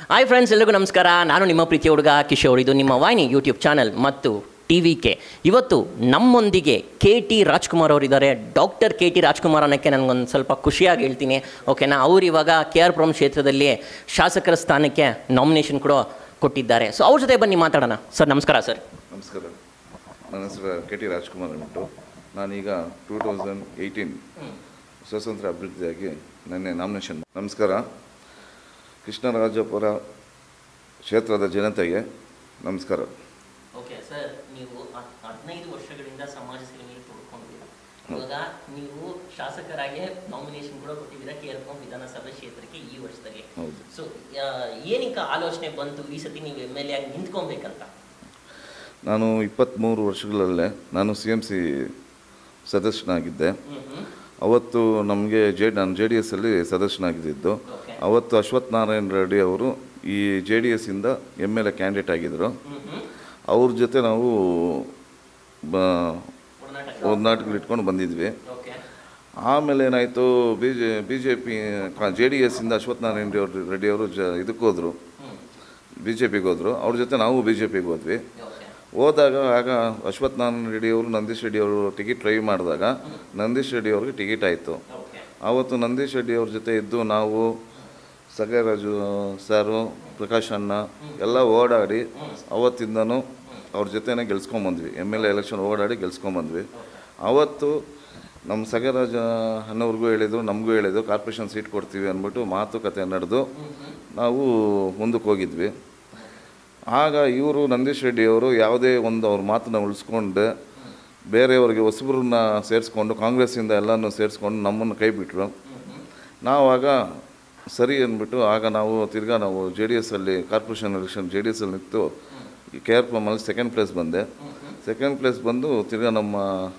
Hi friends, ಎಲ್ಲರಿಗೂ ನಮಸ್ಕಾರ. ನಾನು ನಿಮ್ಮ ಪ್ರೀತಿಯ ಹುಡುಗ ಕಿಶೋರ್. ಇದು ನಿಮ್ಮ ವಾಹಿನಿ ಯೂಟ್ಯೂಬ್ ಚಾನಲ್ ಮತ್ತು ಟಿ.ವಿ.ಕೆ. ಇವತ್ತು ನಮ್ಮೊಂದಿಗೆ ಕೆ.ಟಿ. ರಾಜ್ಕುಮಾರ್ ಅವರಿದ್ದಾರೆ. Doctor KT. ರಾಜ್ಕುಮಾರ್ ಅನ್ನೋಕ್ಕೆ ನನಗೊಂದು ಸ್ವಲ್ಪ ಖುಷಿಯಾಗಿ ಹೇಳ್ತೀನಿ, ಓಕೆನಾ. ಅವರು ಇವಾಗ ಕೆ.ಆರ್.ಪುರಂ ಕ್ಷೇತ್ರದಲ್ಲಿ ಶಾಸಕರ ಸ್ಥಾನಕ್ಕೆ ನಾಮಿನೇಷನ್ ಕೂಡ ಕೊಟ್ಟಿದ್ದಾರೆ. ಸೊ ಅವ್ರ ಜೊತೆ ಬನ್ನಿ ಮಾತಾಡೋಣ. ಸರ್ ನಮಸ್ಕಾರ. ಸರ್ ನಮಸ್ಕಾರ. ನನ್ನ ಹೆಸರು ಕೆ.ಟಿ. ರಾಜ್ಕುಮಾರ್ ಅಂದ್ಬಿಟ್ಟು. ನಾನೀಗ 2018 ಸ್ವಾತಂತ್ರ್ಯ ಅಭಿವೃದ್ಧಿಯಾಗಿ ನನ್ನ ನಾಮಿನೇಷನ್. ನಮಸ್ಕಾರ. ಕೃಷ್ಣರಾಜಪುರ ಕ್ಷೇತ್ರದ ಜನತೆಗೆ ನಮಸ್ಕಾರ. ಓಕೆ ಸರ್, ನೀವು 15 ವರ್ಷಗಳಿಂದ ಸಮಾಜ ಸೇವೆಯಲ್ಲಿ ತೊಡ್ಕೊಂಡಿದ್ದೀರಾ. ಇವಾಗ ನೀವು ಶಾಸಕರಾಗಿ ನಾಮಿನೇಷನ್ ಕೂಡ ಕೊಟ್ಟಿದ್ದೀರಾ ಕೆ.ಆರ್.ಪುರಂ ವಿಧಾನಸಭೆ ಕ್ಷೇತ್ರಕ್ಕೆ ಈ ವರ್ಷದಲ್ಲಿ. ಸೊ ಏನಕ್ಕೆ ಆಲೋಚನೆ ಬಂತು ಈ ಸತಿ ನೀವು ಎಮ್.ಎಲ್.ಎ ಆಗಿ ನಿಂತ್ಕೊಬೇಕಂತ? ನಾನು 23 ವರ್ಷಗಳಲ್ಲೇ ನಾನು CMC ಸದಸ್ಯನಾಗಿದ್ದೆ. ಅವತ್ತು ನಮಗೆ ನಾನು JDS ಅಲ್ಲಿ ಸದಸ್ಯನಾಗಿದ್ದು. ಅವತ್ತು ಅಶ್ವಥ್ ನಾರಾಯಣ ರೆಡ್ಡಿ ಅವರು ಈ JDS ಇಂದ MLA ಕ್ಯಾಂಡಿಡೇಟ್ ಆಗಿದ್ದರು. ಅವ್ರ ಜೊತೆ ನಾವು ಒಡನಾಟಗಳು ಇಟ್ಕೊಂಡು ಬಂದಿದ್ವಿ. ಆಮೇಲೆ ಏನಾಯಿತು, BJP JDS ಇಂದ ಅಶ್ವಥ್ ನಾರಾಯಣ ರೆಡ್ಡಿ ಅವರು ಇದಕ್ಕೆ ಹೋದರು, BJPಗೆ ಹೋದರು. ಅವ್ರ ಜೊತೆ ನಾವು BJPಗೆ ಹೋದ್ವಿ. ಹೋದಾಗ ಆಗ ಅಶ್ವಥ್ ನಾರಾಯಣ ರೆಡ್ಡಿ ಅವರು ನಂದೀಶ್ ರೆಡ್ಡಿ ಅವರು ಟಿಕೆಟ್ ಟ್ರೈ ಮಾಡಿದಾಗ ನಂದೀಶ್ ರೆಡ್ಡಿ ಅವ್ರಿಗೆ ಟಿಕೆಟ್ ಆಯಿತು. ಆವತ್ತು ನಂದೀಶ್ ರೆಡ್ಡಿ ಅವ್ರ ಜೊತೆ ಇದ್ದು ನಾವು ಸಗರಾಜು ಸಾರು, ಪ್ರಕಾಶ್ ಅಣ್ಣ ಎಲ್ಲ ಓಡಾಡಿ ಅವತ್ತಿಂದನೂ ಅವ್ರ ಜೊತೆನೇ ಗೆಲ್ಸ್ಕೊಂಬಂದ್ವಿ. MLA ಎಲೆಕ್ಷನ್ ಓಡಾಡಿ ಗೆಲ್ಸ್ಕೊಂಬಂದ್ವಿ. ಅವತ್ತು ನಮ್ಮ ಸಗರಾಜ ಅಣ್ಣವ್ರಿಗೂ ಹೇಳಿದರು, ನಮಗೂ ಹೇಳಿದರು ಕಾರ್ಪೊರೇಷನ್ ಸೀಟ್ ಕೊಡ್ತೀವಿ ಅಂದ್ಬಿಟ್ಟು ಮಾತುಕತೆ ನಡೆದು ನಾವು ಮುಂದಕ್ಕೆ ಹೋಗಿದ್ವಿ. ಆಗ ಇವರು ನಂದೀಶ್ ರೆಡ್ಡಿ ಅವರು ಯಾವುದೇ ಒಂದು ಅವ್ರ ಮಾತನ್ನ ಉಳಿಸ್ಕೊಂಡು ಬೇರೆಯವ್ರಿಗೆ ಹೊಸಬ್ರನ್ನ ಸೇರಿಸ್ಕೊಂಡು ಕಾಂಗ್ರೆಸ್ಸಿಂದ ಎಲ್ಲನೂ ಸೇರಿಸ್ಕೊಂಡು ನಮ್ಮನ್ನು ಕೈ ಬಿಟ್ಟರು. ನಾವಾಗ ಸರಿ ಅಂದ್ಬಿಟ್ಟು ಆಗ ನಾವು ತಿರ್ಗಾ ನಾವು JDS ಅಲ್ಲಿ ಕಾರ್ಪೊರೇಷನ್ ಎಲೆಕ್ಷನ್ JDS ಅಲ್ಲಿ ನಿಂತು ಕೆ.ಆರ್.ಪುರಂ ಅಲ್ಲಿ ಸೆಕೆಂಡ್ ಪ್ಲೇಸ್ ಬಂದೆ. ಸೆಕೆಂಡ್ ಪ್ಲೇಸ್ ಬಂದು ತಿರ್ಗಾ ನಮ್ಮ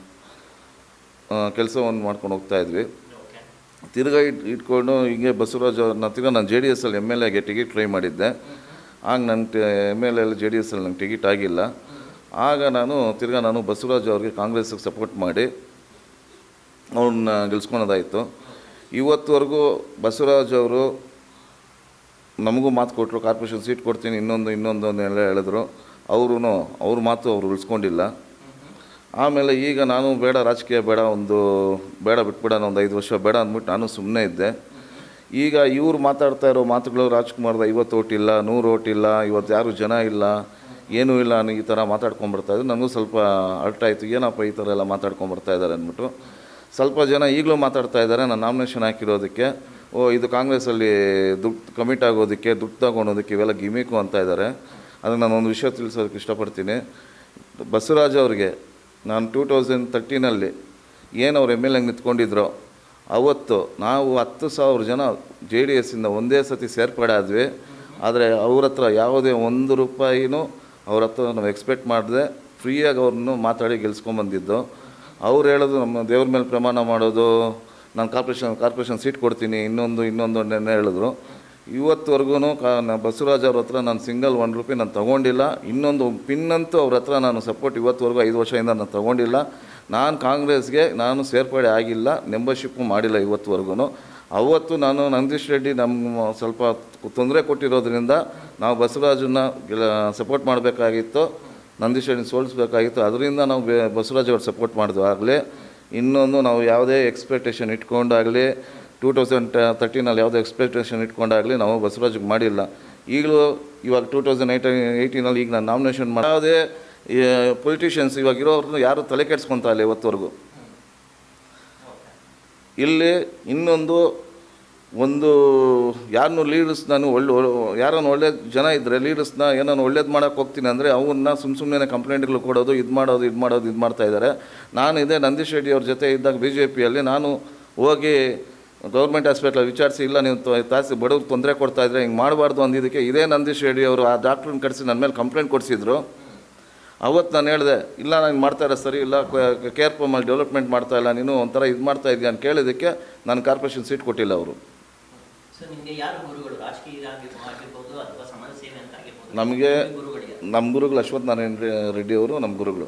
ಕೆಲಸವನ್ನು ಮಾಡ್ಕೊಂಡು ಹೋಗ್ತಾಯಿದ್ವಿ. ತಿರ್ಗಾ ಇಟ್ಕೊಂಡು ಹಿಂಗೆ ಬಸವರಾಜ್ ಅವ್ರನ್ನ ತಿರ್ಗಾ ನಾನು JDS ಅಲ್ಲಿ MLA ಆಗಿ ಟಿಕೆಟ್ ಟ್ರೈ ಮಾಡಿದ್ದೆ. ಆಗ ನನ್ನ MLA ಅಲ್ಲಿ JDS ಅಲ್ಲಿ ನಂಗೆ ಟಿಕೆಟ್ ಆಗಿಲ್ಲ. ಆಗ ನಾನು ಬಸವರಾಜ್ ಅವ್ರಿಗೆ ಕಾಂಗ್ರೆಸ್ಗೆ ಸಪೋರ್ಟ್ ಮಾಡಿ ಅವ್ರನ್ನ ಗೆಲ್ಸ್ಕೊಳೋದಾಯಿತು. ಇವತ್ತುವರೆಗೂ ಬಸವರಾಜ್ ಅವರು ನಮಗೂ ಮಾತು ಕೊಟ್ಟರು, ಕಾರ್ಪೊರೇಷನ್ ಸೀಟ್ ಕೊಡ್ತೀನಿ ಇನ್ನೊಂದು ಎಲ್ಲ ಹೇಳಿದ್ರು. ಅವ್ರ ಮಾತು ಅವರು ಉಳಿಸ್ಕೊಂಡಿಲ್ಲ. ಆಮೇಲೆ ಈಗ ನಾನು ಬೇಡ, ರಾಜಕೀಯ ಬೇಡ ಬಿಟ್ಬಿಡೋಣ, ಒಂದು 5 ವರ್ಷ ಬೇಡ ಅಂದ್ಬಿಟ್ಟು ನಾನು ಸುಮ್ಮನೆ ಇದ್ದೆ. ಈಗ ಇವ್ರು ಮಾತಾಡ್ತಾ ಇರೋ ಮಾತುಗಳು, ರಾಜ್ಕುಮಾರ್ದ 50 ಓಟ್ ಇಲ್ಲ, 100 ಓಟ್ ಇಲ್ಲ, ಇವತ್ತು ಯಾರು ಜನ ಇಲ್ಲ, ಏನೂ ಇಲ್ಲ ಅನ್ನೋ ಈ ಥರ ಮಾತಾಡ್ಕೊಂಡ್ಬರ್ತಾಯಿದ್ರು. ನನಗೂ ಸ್ವಲ್ಪ ಅರ್ಥ ಆಯಿತು, ಏನಪ್ಪ ಈ ಥರ ಎಲ್ಲ ಮಾತಾಡ್ಕೊಂಡ್ಬರ್ತಾ ಇದ್ದಾರೆ ಅಂದ್ಬಿಟ್ಟು. ಸ್ವಲ್ಪ ಜನ ಈಗಲೂ ಮಾತಾಡ್ತಾ ಇದ್ದಾರೆ ನಾನು ನಾಮಿನೇಷನ್ ಹಾಕಿರೋದಕ್ಕೆ, ಇದು ಕಾಂಗ್ರೆಸ್ಸಲ್ಲಿ ದುಡ್ಡು ಕಮಿಟ್ ಆಗೋದಕ್ಕೆ, ದುಡ್ಡು ತಗೊಳೋದಕ್ಕೆ ಇವೆಲ್ಲ ಗಿಮಿಕು ಅಂತ ಇದ್ದಾರೆ. ಅದಕ್ಕೆ ನಾನು ಒಂದು ವಿಷಯ ತಿಳಿಸೋದಕ್ಕೆ ಇಷ್ಟಪಡ್ತೀನಿ. ಬಸವರಾಜ್ ಅವ್ರಿಗೆ ನಾನು 2013 ಏನು ಅವ್ರು MLA ನಿಂತ್ಕೊಂಡಿದ್ರು, ಅವತ್ತು ನಾವು 10,000 ಜನ JDS-ಇಂದ ಒಂದೇ ಸತಿ ಸೇರ್ಪಡೆ ಆದ್ವಿ. ಆದರೆ ಅವ್ರ ಹತ್ರ ಯಾವುದೇ 1 ರೂಪಾಯಿನೂ ಅವ್ರ ಹತ್ರ ನಾವು ಎಕ್ಸ್ಪೆಕ್ಟ್ ಮಾಡಿದೆ ಫ್ರೀಯಾಗಿ ಅವ್ರನ್ನೂ ಮಾತಾಡಿ ಗೆಲ್ಸ್ಕೊಂಬಂದಿದ್ದು. ಅವ್ರು ಹೇಳೋದು, ನಮ್ಮ ದೇವ್ರ ಮೇಲೆ ಪ್ರಮಾಣ ಮಾಡೋದು, ನಾನು ಕಾರ್ಪೊರೇಷನ್ ಸೀಟ್ ಕೊಡ್ತೀನಿ ಇನ್ನೊಂದು ಹೇಳಿದ್ರು. ಇವತ್ತುವರೆಗೂ ಬಸವರಾಜ್ ಅವ್ರ ಹತ್ರ ನಾನು ಸಿಂಗಲ್ 1 ರೂಪಾಯಿ ನಾನು ತೊಗೊಂಡಿಲ್ಲ. ಇನ್ನೊಂದು ಪಿನ್ನಂತೂ ಅವ್ರ ಹತ್ರ ನಾನು ಸಪೋರ್ಟ್ ಇವತ್ತುವರೆಗೂ 5 ವರ್ಷದಿಂದ ನಾನು ತೊಗೊಂಡಿಲ್ಲ. ನಾನು ಕಾಂಗ್ರೆಸ್ಗೆ ಸೇರ್ಪಡೆ ಆಗಿಲ್ಲ, ಮೆಂಬರ್ಶಿಪ್ಪು ಮಾಡಿಲ್ಲ ಇವತ್ತುವರೆಗೂ. ಅವತ್ತು ನಾನು ನಂದೀಶ್ ರೆಡ್ಡಿ ನಮ್ಮ ಸ್ವಲ್ಪ ತೊಂದರೆ ಕೊಟ್ಟಿರೋದ್ರಿಂದ ನಾವು ಬಸವರಾಜನ್ನ ಸಪೋರ್ಟ್ ಮಾಡಬೇಕಾಗಿತ್ತು, ನಂದೀಶ್ ರೆಡ್ಡಿ ಸೋಲಿಸ್ಬೇಕಾಗಿತ್ತು. ಅದರಿಂದ ನಾವು ಬಸವರಾಜ್ ಅವ್ರು ಸಪೋರ್ಟ್ ಮಾಡಿದ್ವಿ. ಆಗಲೇ ಇನ್ನೊಂದು ನಾವು ಯಾವುದೇ ಎಕ್ಸ್ಪೆಕ್ಟೇಷನ್ ಇಟ್ಕೊಂಡಾಗಲಿ 2013 ಯಾವುದೇ ಎಕ್ಸ್ಪೆಕ್ಟೇಷನ್ ಇಟ್ಕೊಂಡಾಗಲಿ ನಾವು ಬಸವರಾಜ್ಗೆ ಮಾಡಿಲ್ಲ. ಇವಾಗ 2018 ಈಗ ನಾನು ನಾಮಿನೇಷನ್ ಮಾಡಿ ಯಾವುದೇ ಪೊಲಿಟಿಷಿಯನ್ಸ್ ಇವಾಗ ಇರೋರ್ನು ಯಾರು ತಲೆ ಕೆಡಿಸ್ಕೊತಾ ಇಲ್ಲ ಇವತ್ತುವರೆಗೂ. ಇಲ್ಲಿ ಒಂದು ಯಾರನ್ನೂ ಲೀಡರ್ಸ್ ನಾನು ಯಾರನ್ನು ಒಳ್ಳೆ ಜನ ಇದ್ದರೆ ಲೀಡರ್ಸ್ನ ಏನೋ ಒಳ್ಳೇದು ಮಾಡೋಕ್ಕೆ ಹೋಗ್ತೀನಿ ಅಂದರೆ ಅವನ್ನ ಸುಮ್ಮನೆ ಕಂಪ್ಲೇಂಟ್ಗಳು ಕೊಡೋದು, ಇದು ಮಾಡ್ತಾಯಿದ್ದಾರೆ. ನಾನು ಇದೇ ನಂದೀಶ್ ರೆಡ್ಡಿ ಅವ್ರ ಜೊತೆ ಇದ್ದಾಗ BJPಯಲ್ಲಿ ನಾನು ಹೋಗಿ ಗೌರ್ಮೆಂಟ್ ಹಾಸ್ಪಿಟ್ಲಲ್ಲಿ ವಿಚಾರಿಸಿ, ಇಲ್ಲ ನೀವು ಬಡವ್ರಿಗೆ ತೊಂದರೆ ಕೊಡ್ತಾಯಿದ್ರೆ ಹಿಂಗೆ ಮಾಡಬಾರ್ದು ಅಂದಿದ್ದಕ್ಕೆ ಇದೇ ನಂದೀಶ್ ರೆಡ್ಡಿ ಅವರು ಆ ಡಾಕ್ಟ್ರನ್ನ ಕರೆಸಿ ನನ್ನ ಮೇಲೆ ಕಂಪ್ಲೇಂಟ್ ಕೊಡಿಸಿದ್ರು. ಅವತ್ತು ನಾನು ಹೇಳಿದೆ, ಇಲ್ಲ ನಾನು ಮಾಡ್ತಾಯಿರೋ ಸರಿ ಇಲ್ಲ, ಕೆ.ಆರ್.ಪುರಂ ಅಲ್ಲಿ ಡೆವಲಪ್ಮೆಂಟ್ ಮಾಡ್ತಾಯಿಲ್ಲ, ನೀನು ಒಂಥರ ಇದು ಮಾಡ್ತಾಯಿದ್ಯಾ ಅಂತ ಕೇಳಿದ್ದಕ್ಕೆ ನಾನು ಕಾರ್ಪೊರೇಷನ್ ಸೀಟ್ ಕೊಟ್ಟಿಲ್ಲ ಅವರು. ನಮಗೆ ನಮ್ಮ ಗುರುಗಳು ಅಶ್ವಥ್ ನಾರಾಯಣ ರೆಡ್ಡಿ ಅವರು ನಮ್ಮ ಗುರುಗಳು.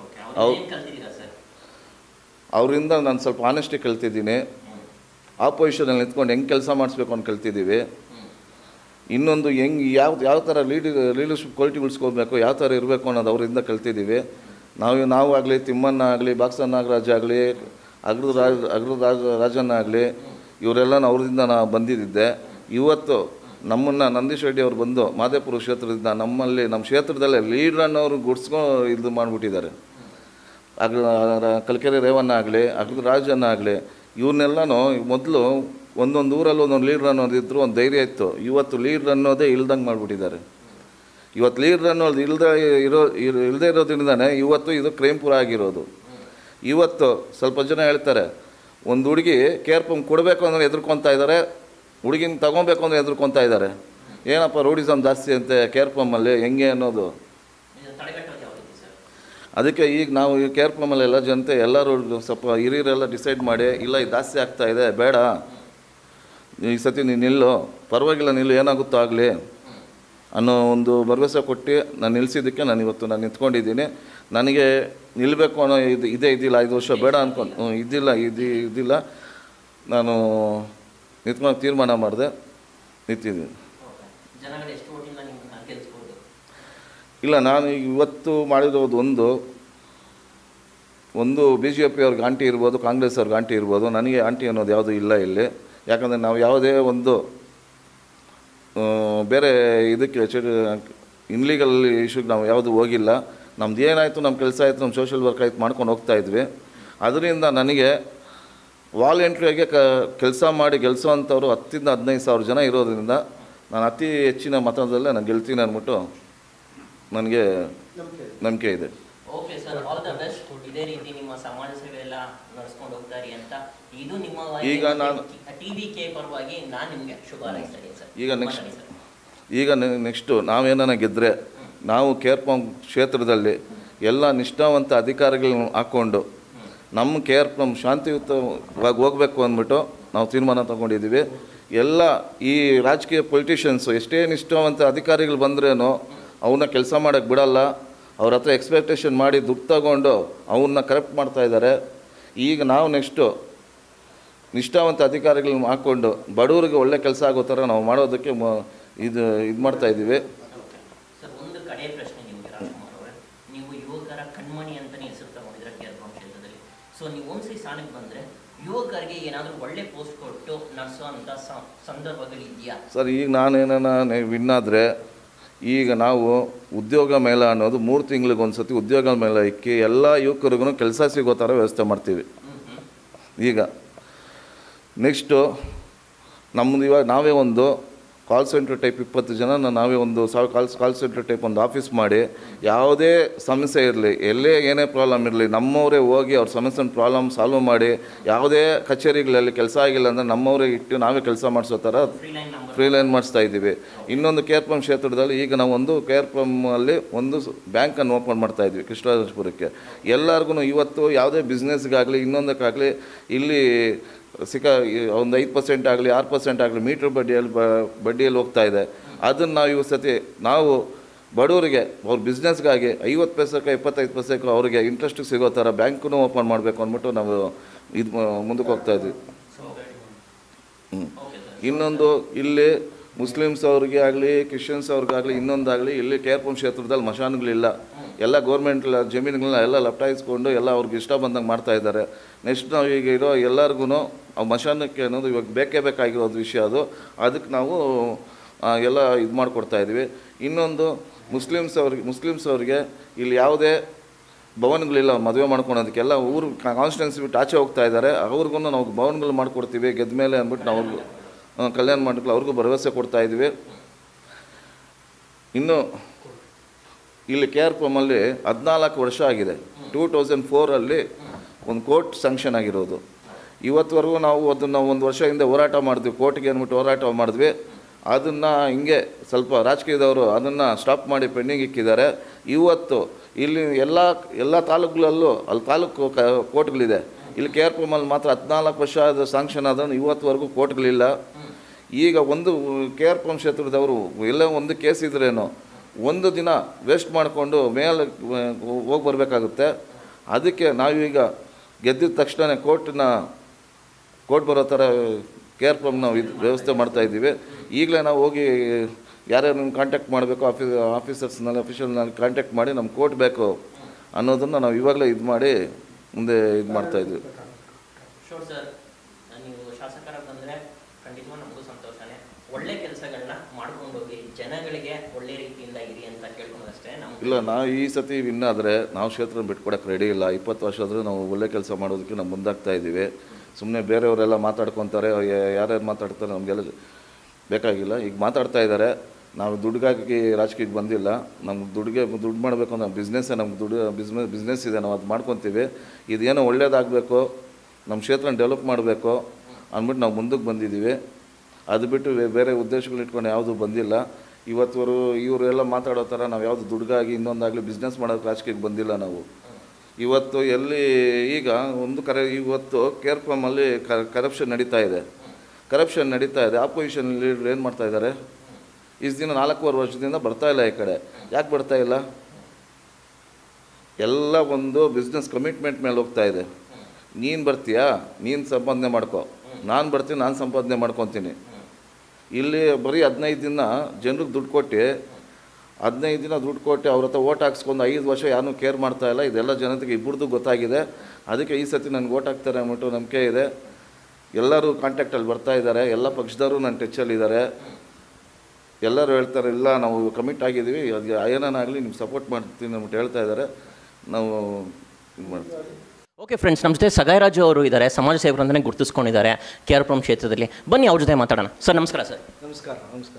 ಅವರಿಂದ ನಾನು ಸ್ವಲ್ಪ ಆನೆಸ್ಟಿ ಕಲ್ತಿದ್ದೀನಿ. ಆಪೋಸಿಷನಲ್ಲಿ ನಿಂತ್ಕೊಂಡು ಹೆಂಗೆ ಕೆಲಸ ಮಾಡಿಸ್ಬೇಕು ಅಂತ ಕಲ್ತಿದ್ದೀವಿ. ಇನ್ನೊಂದು ಹೆಂಗೆ ಯಾವ ಥರ ಲೀಡರ್ಶಿಪ್ ಕ್ವಾಲಿಟಿ ಉಳಿಸ್ಕೊಳ್ಬೇಕು, ಯಾವ ಥರ ಇರಬೇಕು ಅನ್ನೋದು ಅವರಿಂದ ಕಲ್ತಿದ್ದೀವಿ. ನಾವು ಆಗಲಿ, ತಿಮ್ಮಣ್ಣ ಆಗಲಿ, ಬಾಕ್ಸ ನಾಗರಾಜ್ ಆಗಲಿ, ಅಗ್ರದ ರಾಜಣ್ಣ ಆಗಲಿ, ಇವರೆಲ್ಲ ಅವ್ರಿಂದ ನಾನು ಬಂದಿದ್ದೆ. ಇವತ್ತು ನಮ್ಮನ್ನು ನಂದೀಶ್ ರೆಡ್ಡಿ ಅವರು ಬಂದು ಮಾದೇಪುರ ಕ್ಷೇತ್ರದಿಂದ ನಮ್ಮ ಕ್ಷೇತ್ರದಲ್ಲೇ ಲೀಡ್ರ್ ಅನ್ನೋರು ಗುಡ್ಸ್ಕೊಂಡು ಇದು ಮಾಡಿಬಿಟ್ಟಿದ್ದಾರೆ. ಕಲ್ಕೆರೆ ರೇವಣ್ಣ ಆಗಲಿ, ಅಗ್ರದ ರಾಜಣ್ಣ ಆಗಲಿ, ಇವ್ರನ್ನೆಲ್ಲನೂ ಮೊದಲು ಒಂದೊಂದು ಊರಲ್ಲಿ ಒಂದೊಂದು ಲೀಡ್ರ್ ಅನ್ನೋದಿದ್ರು ಒಂದು ಧೈರ್ಯ ಇತ್ತು. ಇವತ್ತು ಲೀಡ್ರ್ ಅನ್ನೋದೇ ಇಲ್ದಂಗೆ ಮಾಡಿಬಿಟ್ಟಿದ್ದಾರೆ. ಇವತ್ತು ಲೀಡ್ರ್ ಅನ್ನೋದು ಇಲ್ಲದೇ ಇರೋದ್ರಿಂದನೇ ಇವತ್ತು ಇದು ಕ್ರೈಂಪುರ ಆಗಿರೋದು. ಇವತ್ತು ಸ್ವಲ್ಪ ಜನ ಹೇಳ್ತಾರೆ, ಒಂದು ಹುಡುಗಿ ಕೇರ್ ಪಂಪ್ ಕೊಡಬೇಕು ಅಂದರೆ ಹೆದರ್ಕೊತಾ ಇದ್ದಾರೆ, ಹುಡುಗಿನ ತೊಗೊಬೇಕು ಅಂದರೆ ಹೆದರ್ಕೊತಾ ಇದ್ದಾರೆ. ಏನಪ್ಪ ರೋಡಿಸಮ್ ಜಾಸ್ತಿ ಅಂತೆ ಕೇರ್ ಪಂಪಲ್ಲಿ, ಹೆಂಗೆ ಅನ್ನೋದು. ಅದಕ್ಕೆ ಈಗ ನಾವು ಈ ಕೇರ್ ಪಂಪಲ್ಲೆಲ್ಲ ಜನತೆ ಎಲ್ಲರೂ ಸ್ವಲ್ಪ ಹಿರಿಯರೆಲ್ಲ ಡಿಸೈಡ್ ಮಾಡಿ, ಇಲ್ಲ ಇದು ಜಾಸ್ತಿ ಆಗ್ತಾಯಿದೆ, ಬೇಡ ಈ ಸತಿ ನೀನು ನಿಲ್ಲು, ಪರವಾಗಿಲ್ಲ ನಿಲ್ಲು, ಏನಾಗುತ್ತೋ ಆಗಲಿ ಅನ್ನೋ ಒಂದು ಭರವಸೆ ಕೊಟ್ಟು ನಾನು ನಿಲ್ಲಿಸಿದ್ದಕ್ಕೆ ನಾನು ಇವತ್ತು ನಿಂತ್ಕೊಂಡಿದ್ದೀನಿ. ನನಗೆ ನಿಲ್ಲಬೇಕು ಅನ್ನೋ ಇದಿಲ್ಲ, 5 ವರ್ಷ ಬೇಡ ಅಂದ್ಕೊಂಡು ಇದಿಲ್ಲ, ನಾನು ನಿಂತ್ಕೊಂಡು ತೀರ್ಮಾನ ಮಾಡಿದೆ, ನಿಂತಿದ್ದೀನಿ. ಇಲ್ಲ, ನಾನು ಇವತ್ತು ಮಾಡಿರೋದು ಒಂದು BJP ಅವ್ರಿಗೆ ಆಂಟಿ ಇರ್ಬೋದು, ಕಾಂಗ್ರೆಸ್ ಅವ್ರಿಗೆ ಆಂಟಿ ಇರ್ಬೋದು, ನನಗೆ ಆಂಟಿ ಅನ್ನೋದು ಯಾವುದೂ ಇಲ್ಲ ಇಲ್ಲಿ. ಯಾಕಂದರೆ ನಾವು ಯಾವುದೇ ಒಂದು ಬೇರೆ ಇದಕ್ಕೆ ಇನ್ಲೀಗಲ್ ಇಶ್ಯೂಗೆ ನಾವು ಯಾವುದೂ ಹೋಗಿಲ್ಲ. ನಮ್ದು ಏನಾಯಿತು, ನಮ್ಮ ಕೆಲಸ ಆಯಿತು, ನಮ್ಮ ಸೋಷಿಯಲ್ ವರ್ಕ್ ಆಯಿತು ಮಾಡ್ಕೊಂಡು ಹೋಗ್ತಾಯಿದ್ವಿ. ಅದರಿಂದ ನನಗೆ ವಾಲಂಟ್ರಿಯಾಗೆ ಕೆಲಸ ಮಾಡಿ ಗೆಲ್ಲಿಸೋವಂಥವ್ರು 10,000 to 15,000 ಜನ ಇರೋದ್ರಿಂದ ನಾನು ಅತಿ ಹೆಚ್ಚಿನ ಮತದಲ್ಲೇ ನಾನು ಗೆಲ್ತೀನಿ ಅಂದ್ಬಿಟ್ಟು ನನಗೆ ನಂಬಿಕೆ ಇದೆ. Okay sir, all the best. ಇದೇ ರೀತಿ ನಿಮ್ಮ ಸಮಾಜ ಸೇವೆ ಎಲ್ಲ ನಡೆಸ್ಕೊಂಡು ಹೋಗ್ತಾರೆ ಅಂತ ಇದು ನಿಮ್ಮ ಈಗ ನಾನು TVK ಪರವಾಗಿ ನಾನು ನಿಮಗೆ ಶುಭ ಹಾರೈಸ್ತೀನಿ ಸರ್. ಈಗ ನೆಕ್ಸ್ಟು ನಾವೇನ ಗೆದ್ದರೆ ನಾವು ಕೇರ್ ಪಂಪ್ ಕ್ಷೇತ್ರದಲ್ಲಿ ಎಲ್ಲ ನಿಷ್ಠಾವಂತ ಅಧಿಕಾರಿಗಳನ್ನ ಹಾಕ್ಕೊಂಡು ನಮ್ಮ ಕೇರ್ ಪಂಪ್ ಶಾಂತಿಯುತವಾಗಿ ಹೋಗಬೇಕು ಅಂದ್ಬಿಟ್ಟು ನಾವು ತೀರ್ಮಾನ ತೊಗೊಂಡಿದ್ದೀವಿ. ಎಲ್ಲ ಈ ರಾಜಕೀಯ ಪೊಲಿಟಿಷಿಯನ್ಸು ಎಷ್ಟೇ ನಿಷ್ಠಾವಂತ ಅಧಿಕಾರಿಗಳು ಬಂದ್ರೇನೋ ಅವನ್ನ ಕೆಲಸ ಮಾಡೋಕ್ಕೆ ಬಿಡಲ್ಲ. ಅವ್ರ ಹತ್ರ ಎಕ್ಸ್ಪೆಕ್ಟೇಷನ್ ಮಾಡಿ ದುಡ್ಡು ತಗೊಂಡು ಅವನ್ನ ಕರಪ್ಟ್ ಮಾಡ್ತಾಯಿದ್ದಾರೆ. ಈಗ ನಾವು ನೆಕ್ಸ್ಟು ನಿಷ್ಠಾವಂತ ಅಧಿಕಾರಿಗಳನ್ನ ಹಾಕ್ಕೊಂಡು ಬಡವರಿಗೆ ಒಳ್ಳೆ ಕೆಲಸ ಆಗೋ ಥರ ನಾವು ಮಾಡೋದಕ್ಕೆ ಇದು ಮಾಡ್ತಾಯಿದ್ದೀವಿ. ಸರ್, ಒಂದು ಕಡೆ ಪ್ರಶ್ನೆ ನಿಮಗೆ ರಾಜ್ಕುಮಾರ್ ಅವರೇ, ನೀವು ಯುವಕರ ಕಣ್ಮಣಿ ಅಂತಲೇ ಹೆಸರು ತಗೊಂಡಿದ್ರೆ ಕೇರ್ ಪಂಪ್ ಕ್ಷೇತ್ರದಲ್ಲಿ. ಸೊ ನೀವು ಒಂದ್ಸರಿ ಸ್ಥಾನಕ್ಕೆ ಬಂದರೆ ಯುವಕರಿಗೆ ಏನಾದರೂ ಒಳ್ಳೆ ಪೋಸ್ಟ್ ಕೊಟ್ಟು ನಡೆಸೋಂಥ ಸಂದರ್ಭಗಳಿದೆಯಾ ಸರ್? ಈಗ ನಾನೇನ ವಿನ್ ಆದರೆ ಈಗ ನಾವು ಉದ್ಯೋಗ ಮೇಳ ಅನ್ನೋದು 3 ತಿಂಗಳಿಗೆ ಒಂದು ಸತಿ ಉದ್ಯೋಗ ಮೇಳ ಇಕ್ಕಿ ಎಲ್ಲ ಯುವಕರಿಗೂ ಕೆಲಸ ಸಿಗೋ ಥರ ವ್ಯವಸ್ಥೆ ಮಾಡ್ತೀವಿ. ಈಗ ನೆಕ್ಸ್ಟು ನಮ್ಮದು ಇವಾಗ ನಾವೇ ಒಂದು ಕಾಲ್ ಸೆಂಟ್ರ್ ಟೈಪ್ 20 ಜನ ನಾವೇ ಒಂದು ಕಾಲ್ ಸೆಂಟ್ರ್ ಟೈಪ್ ಒಂದು ಆಫೀಸ್ ಮಾಡಿ ಯಾವುದೇ ಸಮಸ್ಯೆ ಇರಲಿ, ಎಲ್ಲೇ ಏನೇ ಪ್ರಾಬ್ಲಮ್ ಇರಲಿ, ನಮ್ಮವರೇ ಹೋಗಿ ಅವ್ರ ಸಮಸ್ಯೆನ ಪ್ರಾಬ್ಲಮ್ ಸಾಲ್ವ್ ಮಾಡಿ, ಯಾವುದೇ ಕಚೇರಿಗಳಲ್ಲಿ ಕೆಲಸ ಆಗಿಲ್ಲ ಅಂದರೆ ನಮ್ಮವರೇ ಇಟ್ಟು ನಾವೇ ಕೆಲಸ ಮಾಡಿಸೋ ಥರ ಫ್ರೀಲೈನ್ ಮಾಡಿಸ್ತಾ ಇದ್ದೀವಿ. ಇನ್ನೊಂದು ಕೇರ್ ಪಂಪ್ ಕ್ಷೇತ್ರದಲ್ಲಿ ಈಗ ನಾವು ಒಂದು ಕೇರ್ ಪಂಪಲ್ಲಿ ಒಂದು ಬ್ಯಾಂಕನ್ನು ಓಪನ್ ಮಾಡ್ತಾಯಿದ್ವಿ ಕೃಷ್ಣರಾಜಪುರಕ್ಕೆ. ಎಲ್ಲರಿಗೂ ಇವತ್ತು ಯಾವುದೇ ಬಿಸ್ನೆಸ್ಗಾಗಲಿ ಇನ್ನೊಂದಕ್ಕಾಗಲಿ ಇಲ್ಲಿ ಒಂದು 5% ಆಗಲಿ 6% ಆಗಲಿ ಮೀಟ್ರ್ ಬಡ್ಡಿಯಲ್ಲಿ ಹೋಗ್ತಾ ಇದೆ. ಅದನ್ನು ನಾವು ಈ ಸತಿ ನಾವು ಬಡವರಿಗೆ ಅವ್ರ ಬಿಸ್ನೆಸ್ಗಾಗಿ 50 ಪೈಸಕ್ಕೆ 25 ಪೈಸಕ್ಕೆ ಅವ್ರಿಗೆ ಇಂಟ್ರೆಸ್ಟ್ ಸಿಗೋ ಥರ ಬ್ಯಾಂಕನ್ನು ಓಪನ್ ಮಾಡಬೇಕು ಅಂದ್ಬಿಟ್ಟು ನಾವು ಮುಂದಕ್ಕೆ ಹೋಗ್ತಾಯಿದ್ವಿ. ಇನ್ನೊಂದು ಇಲ್ಲಿ ಮುಸ್ಲಿಮ್ಸ್ ಅವ್ರಿಗೆ ಆಗಲಿ ಕ್ರಿಶ್ಚಿಯನ್ಸ್ ಅವ್ರಿಗಾಗಲಿ ಇನ್ನೊಂದಾಗಲಿ ಇಲ್ಲಿ ಕೇರ್ ಪಂಪ್ ಕ್ಷೇತ್ರದಲ್ಲಿ ಮಶಾನ್ಗಳಿಲ್ಲ. ಎಲ್ಲ ಗೌರ್ಮೆಂಟ್ ಜಮೀನುಗಳನ್ನ ಎಲ್ಲ ಲಪ್ಟಾಯಿಸ್ಕೊಂಡು ಎಲ್ಲ ಅವ್ರಿಗೆ ಇಷ್ಟ ಬಂದಂಗೆ ಮಾಡ್ತಾಯಿದ್ದಾರೆ. ನೆಕ್ಸ್ಟ್ ನಾವು ಈಗ ಇರೋ ಎಲ್ಲರಿಗೂ ಮಶಾನಕ್ಕೆ ಅನ್ನೋದು ಇವಾಗ ಬೇಕೇ ಬೇಕಾಗಿರೋದು ವಿಷಯ ಅದು. ಅದಕ್ಕೆ ನಾವು ಎಲ್ಲ ಇದು ಮಾಡಿಕೊಡ್ತಾಯಿದ್ವಿ. ಇನ್ನೊಂದು ಮುಸ್ಲಿಮ್ಸ್ ಅವ್ರಿಗೆ ಇಲ್ಲಿ ಯಾವುದೇ ಭವನಗಳಿಲ್ಲ ಮದುವೆ ಮಾಡ್ಕೊಳೋದಕ್ಕೆಲ್ಲ ಊರು ಕಾನ್ಸ್ಟಿಟ್ಯೂನ್ಸಿ ಬಿಟ್ಟು ಆಚೆ ಹೋಗ್ತಾ ಇದ್ದಾರೆ. ಅವ್ರಿಗೂ ನಾವು ಭವನಗಳು ಮಾಡಿಕೊಡ್ತೀವಿ ಗೆದ್ದ ಮೇಲೆ ಅಂದ್ಬಿಟ್ಟು ನಾವು ಅವ್ರಿಗೂ ಕಲ್ಯಾಣ ಮಂಟಪ ಅವ್ರಿಗೂ ಭರವಸೆ ಕೊಡ್ತಾಯಿದ್ವಿ. ಇನ್ನು ಇಲ್ಲಿ ಕೇರ್ ಪಂಪಲ್ಲಿ 14 ವರ್ಷ ಆಗಿದೆ. 2004 ಒಂದು ಕೋರ್ಟ್ ಸ್ಯಾಂಕ್ಷನ್ ಆಗಿರೋದು. ಇವತ್ತುವರೆಗೂ ನಾವು ಅದನ್ನು ಒಂದು ವರ್ಷ ಹಿಂದೆ ಹೋರಾಟ ಮಾಡಿದ್ವಿ, ಕೋರ್ಟ್ಗೆ ಅಂದ್ಬಿಟ್ಟು ಹೋರಾಟ ಮಾಡಿದ್ವಿ. ಅದನ್ನು ಹಿಂಗೆ ಸ್ವಲ್ಪ ರಾಜಕೀಯದವರು ಅದನ್ನು ಸ್ಟಾಪ್ ಮಾಡಿ ಪೆಂಡಿಂಗ್ ಇಕ್ಕಿದ್ದಾರೆ. ಇವತ್ತು ಇಲ್ಲಿ ಎಲ್ಲ ತಾಲೂಕುಗಳಲ್ಲೂ ಅಲ್ಲಿ ತಾಲೂಕು ಕೋರ್ಟ್ಗಳಿದೆ. ಇಲ್ಲಿ ಕೇರ್ ಪಂಪಲ್ಲಿ ಮಾತ್ರ 14 ವರ್ಷ ಆದ ಸ್ಯಾಂಕ್ಷನ್ ಆದ್ರೂ ಇವತ್ತುವರೆಗೂ ಕೋರ್ಟ್ಗಳಿಲ್ಲ. ಈಗ ಒಂದು ಕೇರ್ ಪಂಪ್ ಕ್ಷೇತ್ರದವರು ಎಲ್ಲ ಒಂದು ಕೇಸ್ ಇದ್ರೇನೋ ಒಂದು ದಿನ ವೇಸ್ಟ್ ಮಾಡಿಕೊಂಡು ಮೇಲೆ ಹೋಗಿ ಬರಬೇಕಾಗುತ್ತೆ. ಅದಕ್ಕೆ ನಾವೀಗ ಗೆದ್ದಿದ ತಕ್ಷಣ ಕೋರ್ಟ್ ಬರೋ ಥರ ಕೇರ್ ಫ್ರಮ್ ನಾವು ಇದು ವ್ಯವಸ್ಥೆ ಮಾಡ್ತಾಯಿದ್ದೀವಿ. ಈಗಲೇ ನಾವು ಹೋಗಿ ಯಾರ್ಯಾರು ಕಾಂಟ್ಯಾಕ್ಟ್ ಮಾಡಬೇಕು ಆಫೀಸರ್ಸ್ನಲ್ಲಿ ಅಫಿಷಿಯಲ್ನಲ್ಲಿ ಕಾಂಟ್ಯಾಕ್ಟ್ ಮಾಡಿ ನಮ್ಗೆ ಕೋರ್ಟ್ ಬೇಕು ಅನ್ನೋದನ್ನು ನಾವು ಇವಾಗಲೇ ಇದು ಮಾಡಿ ಮುಂದೆ ಇದು ಮಾಡ್ತಾಯಿದ್ವಿ. ಶೋರ್ ಸರ್, ನೀವು ಶಾಸಕರ ಬಂದರೆ ಖಂಡಿತವಾಗಿ ನಮಗೂ ಸಂತೋಷನೇ. ಒಳ್ಳೆ ಕೆಲಸಗಳನ್ನ ಮಾಡ್ಕೊಂಡು ಹೋಗಿ ಜನಗಳಿಗೆ ಒಳ್ಳೆ ರೀತಿಯಿಂದ ಇರಿ ಅಂತ ಕೇಳ್ಕೊಳೋದಷ್ಟೇ. ಇಲ್ಲ, ನಾವು ಈ ಸತಿ ವಿನ್ ಆದರೆ ನಾವು ಕ್ಷೇತ್ರ ಬಿಟ್ಕೊಡಕ್ಕೆ ರೆಡಿ ಇಲ್ಲ. 20 ವರ್ಷ ಆದರೂ ನಾವು ಒಳ್ಳೆ ಕೆಲಸ ಮಾಡೋದಕ್ಕೆ ನಾವು ಮುಂದಾಗ್ತಾ ಇದ್ದೀವಿ. ಸುಮ್ಮನೆ ಬೇರೆಯವರೆಲ್ಲ ಮಾತಾಡ್ಕೊತಾರೆ, ಯಾರ್ಯಾರು ಮಾತಾಡ್ತಾರೆ ನಮಗೆಲ್ಲ ಬೇಕಾಗಿಲ್ಲ. ಈಗ ಮಾತಾಡ್ತಾ ಇದ್ದಾರೆ, ನಾವು ದುಡ್ಡಿಗಾಗಿ ರಾಜಕೀಯಕ್ಕೆ ಬಂದಿಲ್ಲ. ನಮ್ಗೆ ದುಡ್ಡು ಮಾಡಬೇಕು ಅನ್ನೋ ಬಿಸ್ನೆಸ್ಸೇ, ನಮ್ಗೆ ಬಿಸ್ನೆಸ್ ಇದೆ, ನಾವು ಅದು ಮಾಡ್ಕೊತೀವಿ. ಇದೇನೋ ಒಳ್ಳೇದಾಗಬೇಕು, ನಮ್ಮ ಕ್ಷೇತ್ರನ ಡೆವಲಪ್ ಮಾಡಬೇಕು ಅಂದ್ಬಿಟ್ಟು ನಾವು ಮುಂದಕ್ಕೆ ಬಂದಿದ್ದೀವಿ. ಅದು ಬಿಟ್ಟು ಬೇರೆ ಉದ್ದೇಶಗಳು ಇಟ್ಕೊಂಡು ಯಾವುದೂ ಬಂದಿಲ್ಲ. ಇವರು ಎಲ್ಲ ಮಾತಾಡೋ ಥರ ನಾವು ಯಾವುದು ದುಡ್ಗಾಗಿ ಇನ್ನೊಂದಾಗಲಿ ಬಿಸ್ನೆಸ್ ಮಾಡೋಕ್ಕೆ ರಾಜಕೀಯಕ್ಕೆ ಬಂದಿಲ್ಲ ನಾವು. ಇವತ್ತು ಎಲ್ಲಿ ಈಗ ಇವತ್ತು ಕೇರ್ ಫಾರ್ಮಲ್ಲಿ ಕರಪ್ಷನ್ ನಡೀತಾ ಇದೆ. ಆಪೋಸಿಷನ್ ಲೀಡರ್ ಏನು ಮಾಡ್ತಾ ಇದ್ದಾರೆ? ಇಷ್ಟು ದಿನ 4.5 ವರ್ಷದಿಂದ ಬರ್ತಾಯಿಲ್ಲ ಈ ಕಡೆ. ಯಾಕೆ ಬರ್ತಾಯಿಲ್ಲ? ಎಲ್ಲ ಒಂದು ಬಿಸ್ನೆಸ್ ಕಮಿಟ್ಮೆಂಟ್ ಮೇಲೆ ಹೋಗ್ತಾ ಇದೆ. ನೀನು ಬರ್ತೀಯಾ, ನೀನು ಸಂಪಾದನೆ ಮಾಡ್ಕೊ, ನಾನು ಬರ್ತೀನಿ, ನಾನು ಸಂಪಾದನೆ ಮಾಡ್ಕೊತೀನಿ. ಇಲ್ಲಿ ಬರೀ 15 ದಿನ ಜನರಿಗೆ ದುಡ್ಡು ಕೊಟ್ಟು 15 ದಿನ ದುಡ್ಡು ಕೊಟ್ಟು ಅವ್ರ ಹತ್ರ ಓಟ್ ಹಾಕ್ಸ್ಕೊಂಡು 5 ವರ್ಷ ಯಾರೂ ಕೇರ್ ಮಾಡ್ತಾಯಿಲ್ಲ. ಇದೆಲ್ಲ ಜನತೆಗೆ ಇಬ್ಬರದು ಗೊತ್ತಾಗಿದೆ. ಅದಕ್ಕೆ ಈ ಸತಿ ನನಗೆ ಓಟ್ ಹಾಕ್ತಾರೆ ಅಂದ್ಬಿಟ್ಟು ನಂಬಿಕೆ ಇದೆ. ಎಲ್ಲರೂ ಕಾಂಟ್ಯಾಕ್ಟಲ್ಲಿ ಬರ್ತಾಯಿದ್ದಾರೆ, ಎಲ್ಲ ಪಕ್ಷದವರು ನನ್ನ ಟಚ್ಚಲ್ಲಿದ್ದಾರೆ. ಎಲ್ಲರೂ ಹೇಳ್ತಾರೆ, ಇಲ್ಲ ನಾವು ಕಮಿಟ್ ಆಗಿದ್ದೀವಿ, ಅದು ಏನಾಗಲಿ ನಿಮ್ಗೆ ಸಪೋರ್ಟ್ ಮಾಡ್ತೀನಿ ಅಂದ್ಬಿಟ್ಟು ಹೇಳ್ತಾ ಇದ್ದಾರೆ. ನಾವು ಇದು ಮಾಡ್ತೀವಿ. ಓಕೆ ಫ್ರೆಂಡ್ಸ್, ನಮ್ಮ ಜೊತೆ ಸಗಾಯರಾಜು ಅವರು ಇದ್ದಾರೆ, ಸಮಾಜ ಸೇವಕರು ಅಂತಲೇ ಗುರುತಿಸ್ಕೊಂಡಿದ್ದಾರೆ KR ಕ್ಷೇತ್ರದಲ್ಲಿ. ಬನ್ನಿ ಅವ್ರ ಜೊತೆ ಮಾತಾಡೋಣ. ಸರ್ ನಮಸ್ಕಾರ. ಸರ್ ನಮಸ್ಕಾರ.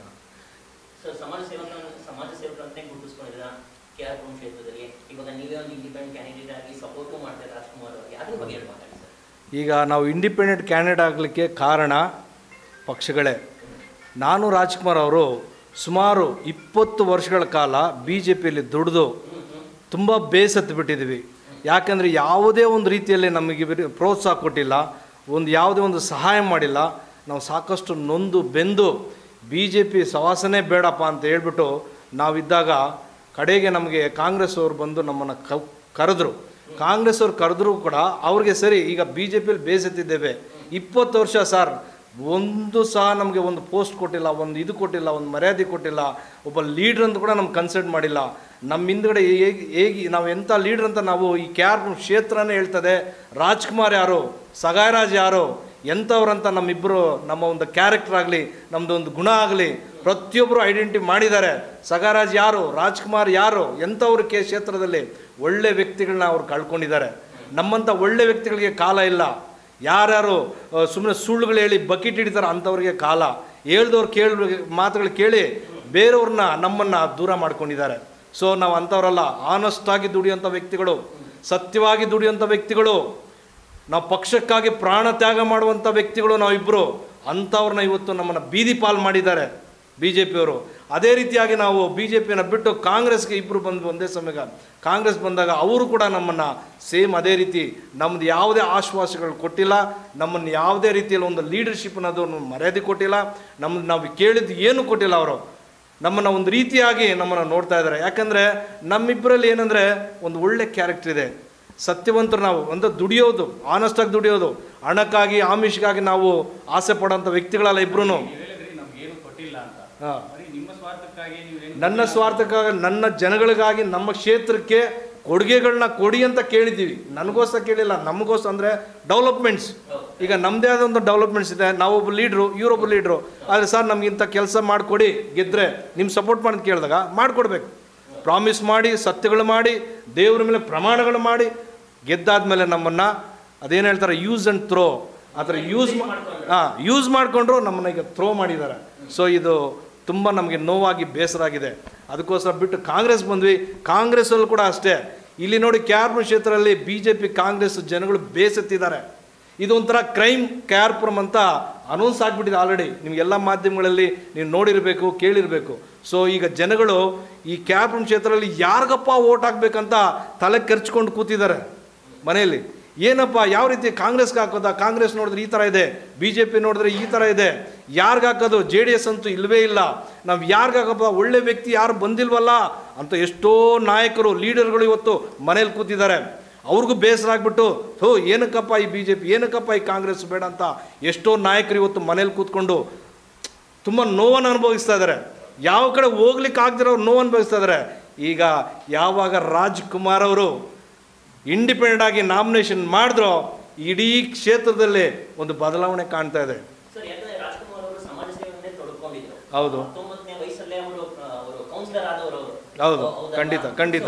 ಸರ್, ಸಮಾಜ ಸೇವಕರು ಅಂತಲೇ ಗುರುತಿಸ್ಕೊಂಡಿದ್ದೀರಾ KR ಕ್ಷೇತ್ರದಲ್ಲಿ. ಇವಾಗ ನೀವೇ ಒಂದು ಇಂಡಿಪೆಂಡೆಂಟ್ ಕ್ಯಾಂಡಿಡೇಟ್ ಆಗಿ ಸಪೋರ್ಟು ಮಾಡ್ತಾರೆ ರಾಜ್ಕುಮಾರ್ ಅವರು. ಅದ್ರ ಬಗ್ಗೆ ಹೇಳಿ ಮಾತಾಡಿ ಸರ್. ಈಗ ನಾವು ಇಂಡಿಪೆಂಡೆಂಟ್ ಕ್ಯಾಂಡಿಡೇಟ್ ಆಗಲಿಕ್ಕೆ ಕಾರಣ ಪಕ್ಷಗಳೇ. ನಾನು ರಾಜ್ಕುಮಾರ್ ಅವರು ಸುಮಾರು 20 ವರ್ಷಗಳ ಕಾಲ BJPಯಲ್ಲಿ ದುಡಿದು ತುಂಬ ಬೇಸತ್ತು ಬಿಟ್ಟಿದ್ದೀವಿ. ಯಾಕೆಂದರೆ ಯಾವುದೇ ಒಂದು ರೀತಿಯಲ್ಲಿ ನಮಗೆ ಪ್ರೋತ್ಸಾಹ ಕೊಟ್ಟಿಲ್ಲ, ಯಾವುದೇ ಒಂದು ಸಹಾಯ ಮಾಡಿಲ್ಲ. ನಾವು ಸಾಕಷ್ಟು ನೊಂದು ಬೆಂದು BJP ಸವಾಸನೆ ಬೇಡಪ್ಪ ಅಂತ ಹೇಳ್ಬಿಟ್ಟು ನಾವಿದ್ದಾಗ ಕಡೆಗೆ ನಮಗೆ ಕಾಂಗ್ರೆಸ್ ಅವರು ಬಂದು ನಮ್ಮನ್ನು ಕರೆದ್ರು. ಕಾಂಗ್ರೆಸ್ ಅವ್ರು ಕರೆದ್ರೂ ಕೂಡ ಅವ್ರಿಗೆ ಸರಿ, ಈಗ BJPಯಲ್ಲಿ ಬೇಸತ್ತಿದ್ದೇವೆ, 20 ವರ್ಷ ಸರ್, ಒಂದು ಸಹ ನಮಗೆ ಒಂದು ಪೋಸ್ಟ್ ಕೊಟ್ಟಿಲ್ಲ, ಒಂದು ಇದು ಕೊಟ್ಟಿಲ್ಲ, ಒಂದು ಮರ್ಯಾದೆ ಕೊಟ್ಟಿಲ್ಲ, ಒಬ್ಬ ಲೀಡ್ರ್ ಅಂತ ಕೂಡ ನಮ್ಗೆ ಕನ್ಸಿಡರ್ ಮಾಡಿಲ್ಲ. ನಮ್ಮ ಹಿಂದ್ಗಡೆ ಹೇಗೆ ನಾವು ಎಂಥ ಲೀಡ್ರ್ ಅಂತ ನಾವು ಈ KR ಕ್ಷೇತ್ರನೇ ಹೇಳ್ತದೆ. ರಾಜ್ಕುಮಾರ್ ಯಾರು, ಸಗಾಯರಾಜ್ ಯಾರು, ಎಂಥವ್ರಂತ ನಮ್ಮಿಬ್ಬರು, ನಮ್ಮ ಒಂದು ಕ್ಯಾರೆಕ್ಟರ್ ಆಗಲಿ, ನಮ್ಮದು ಒಂದು ಗುಣ ಆಗಲಿ ಪ್ರತಿಯೊಬ್ಬರು ಐಡೆಂಟಿಫೈ ಮಾಡಿದ್ದಾರೆ. ಸಗಾಯರಾಜ್ ಯಾರು, ರಾಜ್ಕುಮಾರ್ ಯಾರು, ಎಂಥವ್ರು ಕ್ಷೇತ್ರದಲ್ಲಿ ಒಳ್ಳೆ ವ್ಯಕ್ತಿಗಳನ್ನ ಅವ್ರು ಕಳ್ಕೊಂಡಿದ್ದಾರೆ. ನಮ್ಮಂಥ ಒಳ್ಳೆ ವ್ಯಕ್ತಿಗಳಿಗೆ ಕಾಲ ಇಲ್ಲ. ಯಾರ್ಯಾರು ಸುಮ್ಮನೆ ಸುಳ್ಳುಗಳು ಹೇಳಿ ಬಕೆಟ್ ಹಿಡಿತಾರೆ ಅಂಥವ್ರಿಗೆ ಕಾಲ. ಹೇಳ್ದವ್ರು ಮಾತುಗಳು ಕೇಳಿ ಬೇರೆಯವ್ರನ್ನ ನಮ್ಮನ್ನು ದೂರ ಮಾಡ್ಕೊಂಡಿದ್ದಾರೆ. ಸೊ ನಾವು ಅಂಥವರಲ್ಲ, ಆನೆಸ್ಟಾಗಿ ದುಡಿಯೋಂಥ ವ್ಯಕ್ತಿಗಳು, ಸತ್ಯವಾಗಿ ದುಡಿಯೋಂಥ ವ್ಯಕ್ತಿಗಳು, ನಾವು ಪಕ್ಷಕ್ಕಾಗಿ ಪ್ರಾಣ ತ್ಯಾಗ ಮಾಡುವಂಥ ವ್ಯಕ್ತಿಗಳು ನಾವಿಬ್ಬರು. ಅಂಥವ್ರನ್ನ ಇವತ್ತು ನಮ್ಮನ್ನು ಬೀದಿ ಪಾಲು ಮಾಡಿದ್ದಾರೆ BJPಯವರು. ಅದೇ ರೀತಿಯಾಗಿ ನಾವು BJPಯನ್ನು ಬಿಟ್ಟು ಕಾಂಗ್ರೆಸ್ಗೆ ಇಬ್ಬರು ಬಂದು ಒಂದೇ ಸಮಯ ಕಾಂಗ್ರೆಸ್ ಬಂದಾಗ ಅವರು ಕೂಡ ನಮ್ಮನ್ನು ಸೇಮ್ ಅದೇ ರೀತಿ ನಮ್ಮದು ಯಾವುದೇ ಆಶ್ವಾಸಗಳು ಕೊಟ್ಟಿಲ್ಲ, ನಮ್ಮನ್ನು ಯಾವುದೇ ರೀತಿಯಲ್ಲಿ ಒಂದು ಲೀಡರ್ಶಿಪ್ ಅನ್ನೋದು ಮರ್ಯಾದೆ ಕೊಟ್ಟಿಲ್ಲ, ನಾವು ಕೇಳಿದ್ದು ಏನೂ ಕೊಟ್ಟಿಲ್ಲ. ಅವರು ನಮ್ಮನ್ನು ಒಂದು ರೀತಿಯಾಗಿ ನಮ್ಮನ್ನು ನೋಡ್ತಾ ಇದ್ದಾರೆ. ಯಾಕಂದರೆ ನಮ್ಮಿಬ್ಬರಲ್ಲಿ ಏನಂದರೆ ಒಂದು ಒಳ್ಳೆ ಕ್ಯಾರೆಕ್ಟರ್ ಇದೆ, ಸತ್ಯವಂತರು ನಾವು, ಅಂದರೆ ದುಡಿಯೋದು, ಆನೆಸ್ಟಾಗಿ ದುಡಿಯೋದು, ಹಣಕ್ಕಾಗಿ ಆಮಿಷಕ್ಕಾಗಿ ನಾವು ಆಸೆ ಪಡೋಂಥ ವ್ಯಕ್ತಿಗಳಲ್ಲ ಇಬ್ಬರೂ. ನನ್ನ ಸ್ವಾರ್ಥಕ್ಕಾಗಿ, ನನ್ನ ಜನಗಳಿಗಾಗಿ, ನಮ್ಮ ಕ್ಷೇತ್ರಕ್ಕೆ ಕೊಡುಗೆಗಳನ್ನ ಕೊಡಿ ಅಂತ ಕೇಳಿದ್ದೀವಿ. ನನಗೋಸ್ಕರ ಕೇಳಿಲ್ಲ, ನಮಗೋಸ್ಕರ ಅಂದರೆ ಡೆವಲಪ್ಮೆಂಟ್ಸ್. ಈಗ ನಮ್ಮದೇ ಆದ ಒಂದು ಡೆವಲಪ್ಮೆಂಟ್ಸ್ ಇದೆ. ನಾವೊಬ್ಬ ಲೀಡ್ರು, ಇವರೊಬ್ಬ ಲೀಡ್ರು. ಆದರೆ ಸರ್ ನಮಗಿಂಥ ಕೆಲಸ ಮಾಡಿಕೊಡಿ, ಗೆದ್ದರೆ ನಿಮ್ಮ ಸಪೋರ್ಟ್ ಮಾಡಿ ಕೇಳಿದಾಗ ಮಾಡಿಕೊಡ್ಬೇಕು. ಪ್ರಾಮಿಸ್ ಮಾಡಿ, ಸತ್ಯಗಳು ಮಾಡಿ, ದೇವ್ರ ಮೇಲೆ ಪ್ರಮಾಣಗಳು ಮಾಡಿ, ಗೆದ್ದಾದ್ಮೇಲೆ ನಮ್ಮನ್ನು ಅದೇನು ಹೇಳ್ತಾರೆ ಯೂಸ್ ಆ್ಯಂಡ್ ಥ್ರೋ, ಆ ಥರ ಯೂಸ್ ಮಾಡಿಕೊಂಡ್ರು ನಮ್ಮನ್ನು ಈಗ ಥ್ರೋ ಮಾಡಿದ್ದಾರೆ. ಸೊ ಇದು ತುಂಬ ನಮಗೆ ನೋವಾಗಿ ಬೇಸರ ಆಗಿದೆ. ಅದಕ್ಕೋಸ್ಕರ ಬಿಟ್ಟು ಕಾಂಗ್ರೆಸ್ ಬಂದ್ವಿ. ಕಾಂಗ್ರೆಸ್ಸಲ್ಲೂ ಕೂಡ ಅಷ್ಟೇ. ಇಲ್ಲಿ ನೋಡಿ KR ಕ್ಷೇತ್ರದಲ್ಲಿ BJP ಕಾಂಗ್ರೆಸ್ ಜನಗಳು ಬೇಸತ್ತಿದ್ದಾರೆ. ಇದೊಂಥರ ಕ್ರೈಮ್ KR ಅಂತ ಅನೌನ್ಸ್ ಆಗಿಬಿಟ್ಟಿದೆ ಆಲ್ರೆಡಿ. ನಿಮಗೆಲ್ಲ ಮಾಧ್ಯಮಗಳಲ್ಲಿ ನೀವು ನೋಡಿರಬೇಕು, ಕೇಳಿರಬೇಕು. ಸೊ ಈಗ ಜನಗಳು ಈ KR ಕ್ಷೇತ್ರದಲ್ಲಿ ಯಾರಿಗಪ್ಪ ಓಟ್ ಹಾಕ್ಬೇಕಂತ ತಲೆ ಕೆರ್ಚ್ಕೊಂಡು ಕೂತಿದ್ದಾರೆ ಮನೆಯಲ್ಲಿ. ಏನಪ್ಪ, ಯಾವ ರೀತಿ ಕಾಂಗ್ರೆಸ್ಗೆ ಹಾಕೋದಾ, ಕಾಂಗ್ರೆಸ್ ನೋಡಿದ್ರೆ ಈ ಥರ ಇದೆ, BJP ನೋಡಿದ್ರೆ ಈ ಥರ ಇದೆ, ಯಾರಿಗೆ ಹಾಕೋದು, JDS ಅಂತೂ ಇಲ್ಲವೇ ಇಲ್ಲ, ನಾವು ಯಾರಿಗೆ ಹಾಕಪ್ಪ, ಒಳ್ಳೆ ವ್ಯಕ್ತಿ ಯಾರು ಬಂದಿಲ್ವಲ್ಲ ಅಂತ ಎಷ್ಟೋ ನಾಯಕರು, ಲೀಡರ್ಗಳು ಇವತ್ತು ಮನೇಲಿ ಕೂತಿದ್ದಾರೆ. ಅವ್ರಿಗೂ ಬೇಸರ ಆಗ್ಬಿಟ್ಟು ಏನಕ್ಕಪ್ಪ ಈ BJP, ಏನಕ್ಕಪ್ಪ ಈ ಕಾಂಗ್ರೆಸ್ ಬೇಡ ಅಂತ ಎಷ್ಟೋ ನಾಯಕರು ಇವತ್ತು ಮನೇಲಿ ಕೂತ್ಕೊಂಡು ತುಂಬ ನೋವನ್ನು ಅನುಭವಿಸ್ತಾ ಇದ್ದಾರೆ. ಯಾವ ಕಡೆ ಹೋಗ್ಲಿಕ್ಕೆ ಆಗದಿರೋರು ನೋವು ಅನುಭವಿಸ್ತಾ ಇದ್ದಾರೆ. ಈಗ ಯಾವಾಗ ರಾಜ್ಕುಮಾರ್ ಅವರು ಇಂಡಿಪೆಂಡೆಂಟ್ ಆಗಿ ನಾಮಿನೇಷನ್ ಮಾಡಿದ್ರೋ ಇಡೀ ಕ್ಷೇತ್ರದಲ್ಲಿ ಒಂದು ಬದಲಾವಣೆ ಕಾಣ್ತಾ ಇದೆ. ಹೌದು ಹೌದು, ಖಂಡಿತ ಖಂಡಿತ.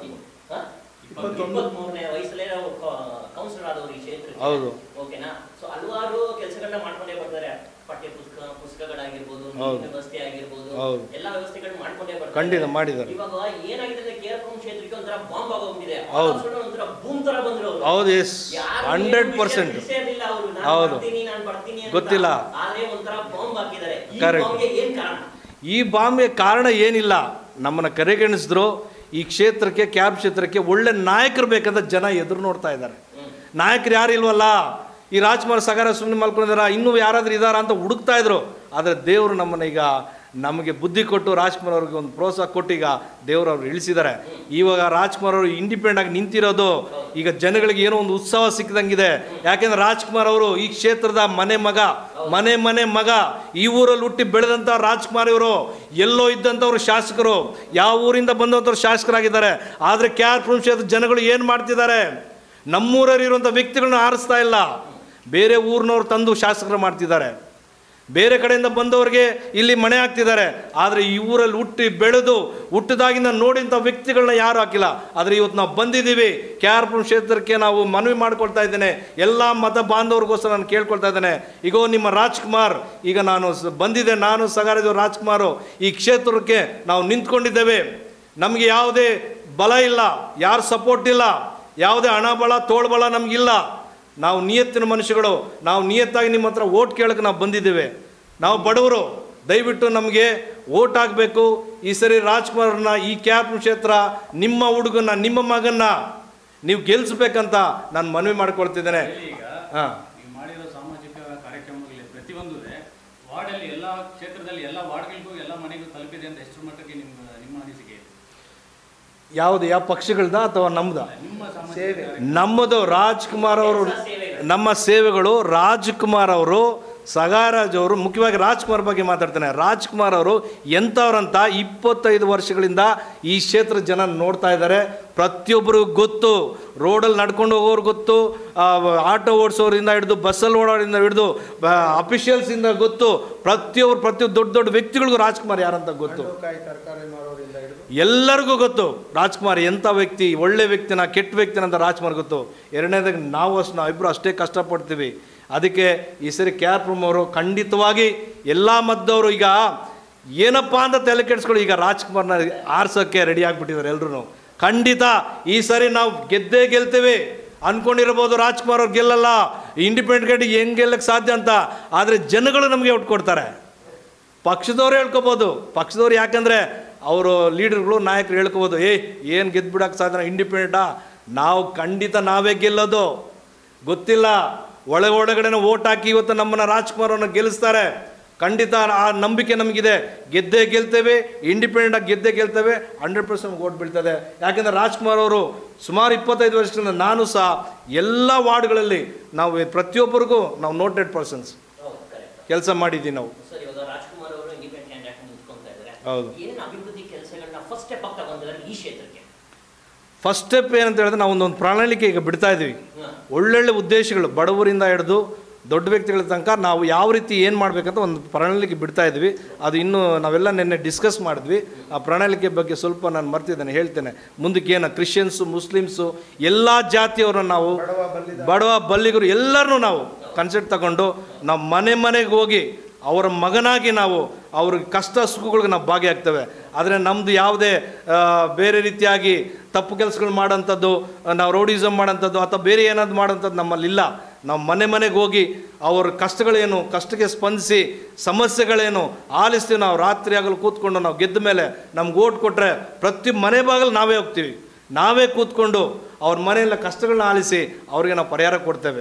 ಹೌದು ಹಲವಾರು ಕೆಲಸಗಳನ್ನ ಮಾಡ್ಕೊಂಡೇ ಬರ್ತಾರೆ. ಪಠ್ಯ ಪುಸ್ತಕಗಳಾಗಿರ್ಬೋದು, ವ್ಯವಸ್ಥೆ ಆಗಿರ್ಬೋದು, ಎಲ್ಲಾ ವ್ಯವಸ್ಥೆಗಳನ್ನ ಮಾಡ್ಕೊಂಡೇ ಬರ್ತಾರೆ. ಖಂಡಿತ ಮಾಡಿದ್ದಾರೆ. ಇವಾಗ ಏನಾಗಿದೆ KRಪುರಂ ಕ್ಷೇತ್ರಕ್ಕೆ ಒಂಥರ ಬಾಂಬ್ ಆಗೋಗಿದೆ. ಒಂಥರ ಬೂಮ್ ತರ ಬಂದ್ರು. ಹೌದು, ಎಸ್ 100%. ಹೌದು, ಗೊತ್ತಿಲ್ಲ. ಆದ್ರೆ ಒಂಥರ ಬಾಂಬ್ ಹಾಕಿದ್ದಾರೆ. ಏನ್ ಕಾರಣ? ಈ ಬಾಂಬ್ಗೆ ಕಾರಣ ಏನಿಲ್ಲ, ನಮ್ಮನ್ನ ಕರೆಗಣಿಸಿದ್ರು. ಈ ಕ್ಷೇತ್ರಕ್ಕೆ ಕ್ಯಾಬ್ ಕ್ಷೇತ್ರಕ್ಕೆ ಒಳ್ಳೆ ನಾಯಕರು ಬೇಕಂತ ಜನ ಎದುರು ನೋಡ್ತಾ ಇದ್ದಾರೆ. ನಾಯಕರು ಯಾರು ಇಲ್ವಲ್ಲ, ಈ ರಾಜ್ಕುಮಾರ್ ಸಗಾರ ಸುಮ್ಮನೆ ಮಲ್ಕೊಂಡಿದಾರ, ಇನ್ನೂ ಯಾರಾದ್ರೂ ಇದ್ದಾರಾ ಅಂತ ಹುಡುಕ್ತಾ ಇದ್ರು. ಆದರೆ ದೇವರು ನಮ್ಮನ್ನ ಈಗ ನಮಗೆ ಬುದ್ಧಿ ಕೊಟ್ಟು ರಾಜ್ಕುಮಾರ್ ಅವ್ರಿಗೆ ಒಂದು ಪ್ರೋತ್ಸಾಹ ಕೊಟ್ಟು ಈಗ ದೇವರು ಅವ್ರು ಇಳಿಸಿದ್ದಾರೆ. ಇವಾಗ ರಾಜ್ಕುಮಾರ್ ಅವರು ಇಂಡಿಪೆಂಡೆಂಟ್ ಆಗಿ ನಿಂತಿರೋದು ಈಗ ಜನಗಳಿಗೆ ಏನೋ ಒಂದು ಉತ್ಸವ ಸಿಕ್ಕಿದಂಗಿದೆ. ಯಾಕೆಂದ್ರೆ ರಾಜ್ಕುಮಾರ್ ಅವರು ಈ ಕ್ಷೇತ್ರದ ಮನೆ ಮಗ, ಈ ಊರಲ್ಲಿ ಹುಟ್ಟಿ ಬೆಳೆದಂಥ ರಾಜ್ಕುಮಾರ್ ಇವರು ಎಲ್ಲೋ ಇದ್ದಂಥವ್ರು ಶಾಸಕರು, ಯಾವ ಊರಿಂದ ಬಂದಂಥವ್ರು ಶಾಸಕರಾಗಿದ್ದಾರೆ. ಆದರೆ KRಪುರಂ ಕ್ಷೇತ್ರದ ಜನಗಳು ಏನು ಮಾಡ್ತಿದ್ದಾರೆ, ನಮ್ಮೂರಲ್ಲಿರುವಂಥ ವ್ಯಕ್ತಿಗಳನ್ನ ಆರಿಸ್ತಾ ಇಲ್ಲ, ಬೇರೆ ಊರಿನವ್ರು ತಂದು ಶಾಸಕರು ಮಾಡ್ತಿದ್ದಾರೆ. ಬೇರೆ ಕಡೆಯಿಂದ ಬಂದವರಿಗೆ ಇಲ್ಲಿ ಮನೆ ಹಾಕ್ತಿದ್ದಾರೆ. ಆದರೆ ಈ ಊರಲ್ಲಿ ಹುಟ್ಟಿ ಬೆಳೆದು ಹುಟ್ಟಿದಾಗಿಂದ ನೋಡಿದಂಥ ವ್ಯಕ್ತಿಗಳನ್ನ ಯಾರು ಹಾಕಿಲ್ಲ. ಆದರೆ ಇವತ್ತು ನಾವು ಬಂದಿದ್ದೀವಿ KRಪುರಂ ಕ್ಷೇತ್ರಕ್ಕೆ. ನಾವು ಮನವಿ ಮಾಡ್ಕೊಳ್ತಾ ಇದ್ದೇನೆ, ಎಲ್ಲ ಮತ ಬಾಂಧವರಿಗೋಸ್ಕರ ನಾನು ಕೇಳ್ಕೊಳ್ತಾ ಇದ್ದೇನೆ. ಈಗ ನಿಮ್ಮ ರಾಜ್ಕುಮಾರ್, ಈಗ ನಾನು ಬಂದಿದ್ದೆ, ನಾನು ಸಗಾರದೇವ ರಾಜ್ಕುಮಾರು ಈ ಕ್ಷೇತ್ರಕ್ಕೆ ನಾವು ನಿಂತ್ಕೊಂಡಿದ್ದೇವೆ. ನಮಗೆ ಯಾವುದೇ ಬಲ ಇಲ್ಲ, ಯಾರು ಸಪೋರ್ಟ್ ಇಲ್ಲ, ಯಾವುದೇ ಹಣ ಬಲ ತೋಳ್ಬಲ ನಮಗಿಲ್ಲ. ನಾವು ನಿಯತ್ತಿನ ಮನುಷ್ಯಗಳು, ನಾವು ನಿಯತ್ತಾಗಿ ನಿಮ್ಮ ಹತ್ರ ಓಟ್ ಕೇಳಕ್ಕೆ ನಾವು ಬಂದಿದ್ದೇವೆ. ನಾವು ಬಡವರು, ದಯವಿಟ್ಟು ನಮಗೆ ಓಟ್ ಆಗಬೇಕು. ಈ ಸರಿ ರಾಜ್ಕುಮಾರ್ನ, ಈ KRಪುರಂ ಕ್ಷೇತ್ರ ನಿಮ್ಮ ಹುಡುಗನ್ನ, ನಿಮ್ಮ ಮಗನ್ನ ನೀವು ಗೆಲ್ಲಿಸ್ಬೇಕಂತ ನಾನು ಮನವಿ ಮಾಡ್ಕೊಳ್ತಿದ್ದೇನೆ. ಹಾಂ, ಮಾಡಿರೋ ಸಾಮಾಜಿಕ ಕಾರ್ಯಕ್ರಮಗಳಲ್ಲಿ ಪ್ರತಿಯೊಂದು ವಾರ್ಡಲ್ಲಿ, ಎಲ್ಲ ಕ್ಷೇತ್ರದಲ್ಲಿ ಎಲ್ಲ ವಾರ್ಡ್ಗಳಿಗೂ ಎಲ್ಲ ಮನೆಗೂ ತಲುಪಿದೆ ಅಂತ ಎಷ್ಟು ಮಟ್ಟಕ್ಕೆ ನಿಮ್ಮ ಅನಿಸಿಕೆ? ಯಾವ ಪಕ್ಷಗಳದ ಅಥವಾ ನಮ್ಮದ? ನಮ್ಮದು ರಾಜ್ಕುಮಾರ್ ಅವರು, ನಮ್ಮ ಸೇವೆಗಳು ರಾಜ್ಕುಮಾರ್ ಅವರು, ಸಗಾರಾಜ್ ಅವರು, ಮುಖ್ಯವಾಗಿ ರಾಜ್ಕುಮಾರ್ ಬಗ್ಗೆ ಮಾತಾಡ್ತಾನೆ. ರಾಜ್ಕುಮಾರ್ ಅವರು ಎಂಥವ್ರಂತ 25 ವರ್ಷಗಳಿಂದ ಈ ಕ್ಷೇತ್ರ ಜನ ನೋಡ್ತಾ ಇದ್ದಾರೆ. ಪ್ರತಿಯೊಬ್ಬರಿಗೂ ಗೊತ್ತು, ರೋಡಲ್ಲಿ ನಡ್ಕೊಂಡು ಹೋಗೋರು ಗೊತ್ತು, ಆಟೋ ಓಡಿಸೋರಿಂದ ಹಿಡಿದು ಬಸ್ಸಲ್ಲಿ ಓಡೋರಿಂದ ಹಿಡಿದು ಅಫಿಷಿಯಲ್ಸಿಂದ ಗೊತ್ತು. ಪ್ರತಿಯೊಬ್ಬರು ದೊಡ್ಡ ವ್ಯಕ್ತಿಗಳಿಗೂ ರಾಜ್ಕುಮಾರ್ ಯಾರಂತ ಗೊತ್ತು, ಎಲ್ಲರಿಗೂ ಗೊತ್ತು. ರಾಜ್ಕುಮಾರ್ ಎಂಥ ವ್ಯಕ್ತಿ, ಒಳ್ಳೆ ವ್ಯಕ್ತಿನ ಕೆಟ್ಟ ವ್ಯಕ್ತಿನ ಅಂತ ರಾಜ್ಕುಮಾರ್ ಗೊತ್ತು. ಎರಡನೇದಾಗಿ ನಾವಿಬ್ಬರು ಅಷ್ಟೇ ಕಷ್ಟಪಡ್ತೀವಿ. ಅದಕ್ಕೆ ಈ ಸರಿ KRಪುರಂ ಅವರು ಖಂಡಿತವಾಗಿ ಎಲ್ಲ ಮದ್ದವರು ಈಗ ಏನಪ್ಪ ಅಂತ ತಲೆ ಕೆಡಿಸ್ಕೊಳ್ಳಿ, ಈಗ ರಾಜ್ಕುಮಾರ್ನ ಆರ್ಸೋಕ್ಕೆ ರೆಡಿ ಆಗಿಬಿಟ್ಟಿದ್ದಾರೆ ಎಲ್ಲರೂ. ಖಂಡಿತ ಈ ಸರಿ ನಾವು ಗೆಲ್ತೇವೆ. ಅಂದ್ಕೊಂಡಿರ್ಬೋದು ರಾಜ್ಕುಮಾರ್ ಅವ್ರು ಗೆಲ್ಲಲ್ಲ, ಇಂಡಿಪೆಂಡೆಂಟ್ ಹೆಂಗೆ ಗೆಲ್ಲಕ್ಕೆ ಸಾಧ್ಯ ಅಂತ. ಆದರೆ ಜನಗಳು ನಮಗೆ ಒಟ್ಟು ಕೊಡ್ತಾರೆ. ಪಕ್ಷದವ್ರು ಹೇಳ್ಕೊಬೋದು, ಪಕ್ಷದವ್ರು ಯಾಕಂದರೆ ಅವರು ಲೀಡರ್ಗಳು, ನಾಯಕರು ಹೇಳ್ಕೊಬೋದು, ಏನು ಗೆದ್ದುಬಿಡೋಕ್ಕೆ ಸಾಧ್ಯ, ಇಂಡಿಪೆಂಡೆಂಟಾ? ನಾವು ಖಂಡಿತ ನಾವೇ ಗೆಲ್ಲೋದು. ಗೊತ್ತಿಲ್ಲ, ಒಳಗಡೆನೇ ಓಟ್ ಹಾಕಿ ಇವತ್ತು ನಮ್ಮನ್ನು ರಾಜ್ಕುಮಾರ್ ಅವ್ರನ್ನ ಗೆಲ್ಲಿಸ್ತಾರೆ. ಖಂಡಿತ ಆ ನಂಬಿಕೆ ನಮಗಿದೆ. ಗೆಲ್ತೇವೆ, ಇಂಡಿಪೆಂಡೆಂಟಾಗಿ ಗೆಲ್ತೇವೆ. 100% ಓಟ್ ಬೀಳ್ತದೆ. ಯಾಕೆಂದರೆ ರಾಜ್ಕುಮಾರ್ ಅವರು ಸುಮಾರು 25 ವರ್ಷದಿಂದ, ನಾನು ಸಹ ಎಲ್ಲ ವಾರ್ಡ್ಗಳಲ್ಲಿ ನಾವು ಪ್ರತಿಯೊಬ್ಬರಿಗೂ ನಾವು ನೋಟೆಡ್ ಪರ್ಸನ್ಸ್ ಕೆಲಸ ಮಾಡಿದ್ದೀವಿ ನಾವು. ಹೌದು, ಫಸ್ಟ್ ಸ್ಟೆಪ್ ಏನಂತ ಹೇಳಿದ್ರೆ ನಾವು ಒಂದೊಂದು ಪ್ರಣಾಳಿಕೆ ಈಗ ಬಿಡ್ತಾ ಇದ್ದೀವಿ. ಒಳ್ಳೊಳ್ಳೆ ಉದ್ದೇಶಗಳು, ಬಡವರಿಂದ ಹಿಡಿದು ದೊಡ್ಡ ವ್ಯಕ್ತಿಗಳ ತನಕ ನಾವು ಯಾವ ರೀತಿ ಏನು ಮಾಡಬೇಕಂತ ಒಂದು ಪ್ರಣಾಳಿಕೆ ಬಿಡ್ತಾ ಇದ್ವಿ. ಅದು ಇನ್ನೂ ನಾವೆಲ್ಲ ನಿನ್ನೆ ಡಿಸ್ಕಸ್ ಮಾಡಿದ್ವಿ. ಆ ಪ್ರಣಾಳಿಕೆ ಬಗ್ಗೆ ಸ್ವಲ್ಪ ನಾನು ಮರ್ತಿದ್ದೇನೆ, ಹೇಳ್ತೇನೆ. ಮುಂದಕ್ಕೆ ಏನು ಕ್ರಿಶ್ಚಿಯನ್ಸು, ಮುಸ್ಲಿಮ್ಸು, ಎಲ್ಲ ಜಾತಿಯವರನ್ನು ನಾವು, ಬಡವ ಬಲ್ಲಿಗರು ಎಲ್ಲರನ್ನೂ ನಾವು ಕನ್ಸೆಪ್ಟ್ ತಗೊಂಡು ನಾವು ಮನೆಗೆ ಹೋಗಿ ಅವರ ಮಗನಾಗಿ ನಾವು ಅವ್ರಿಗೆ ಕಷ್ಟ ಸುಖಗಳಿಗೆ ನಾವು ಭಾಗಿಯಾಗ್ತೇವೆ. ಆದರೆ ನಮ್ಮದು ಯಾವುದೇ ಬೇರೆ ರೀತಿಯಾಗಿ ತಪ್ಪು ಕೆಲಸಗಳು ಮಾಡೋಂಥದ್ದು, ನಾವು ರೌಡಿಸಮ್ ಮಾಡೋಂಥದ್ದು ಅಥವಾ ಬೇರೆ ಏನಾದ್ರು ಮಾಡೋಂಥದ್ದು ನಮ್ಮಲ್ಲಿಲ್ಲ. ನಾವು ಮನೆಗೆ ಹೋಗಿ ಅವ್ರ ಕಷ್ಟಗಳೇನು, ಕಷ್ಟಕ್ಕೆ ಸ್ಪಂದಿಸಿ ಸಮಸ್ಯೆಗಳೇನು ಆಲಿಸ್ತೀವಿ. ನಾವು ರಾತ್ರಿ ಆಗಲು ಕೂತ್ಕೊಂಡು ನಾವು ಗೆದ್ದ ಮೇಲೆ ನಮ್ಗೆ ಓಟ್ ಕೊಟ್ಟರೆ ಪ್ರತಿ ಮನೆ ಬಾಗಿಲು ನಾವೇ ಹೋಗ್ತೀವಿ, ನಾವೇ ಕೂತ್ಕೊಂಡು ಅವ್ರ ಮನೆಯಲ್ಲ ಕಷ್ಟಗಳನ್ನ ಆಲಿಸಿ ಅವ್ರಿಗೆ ನಾವು ಪರಿಹಾರ ಕೊಡ್ತೇವೆ.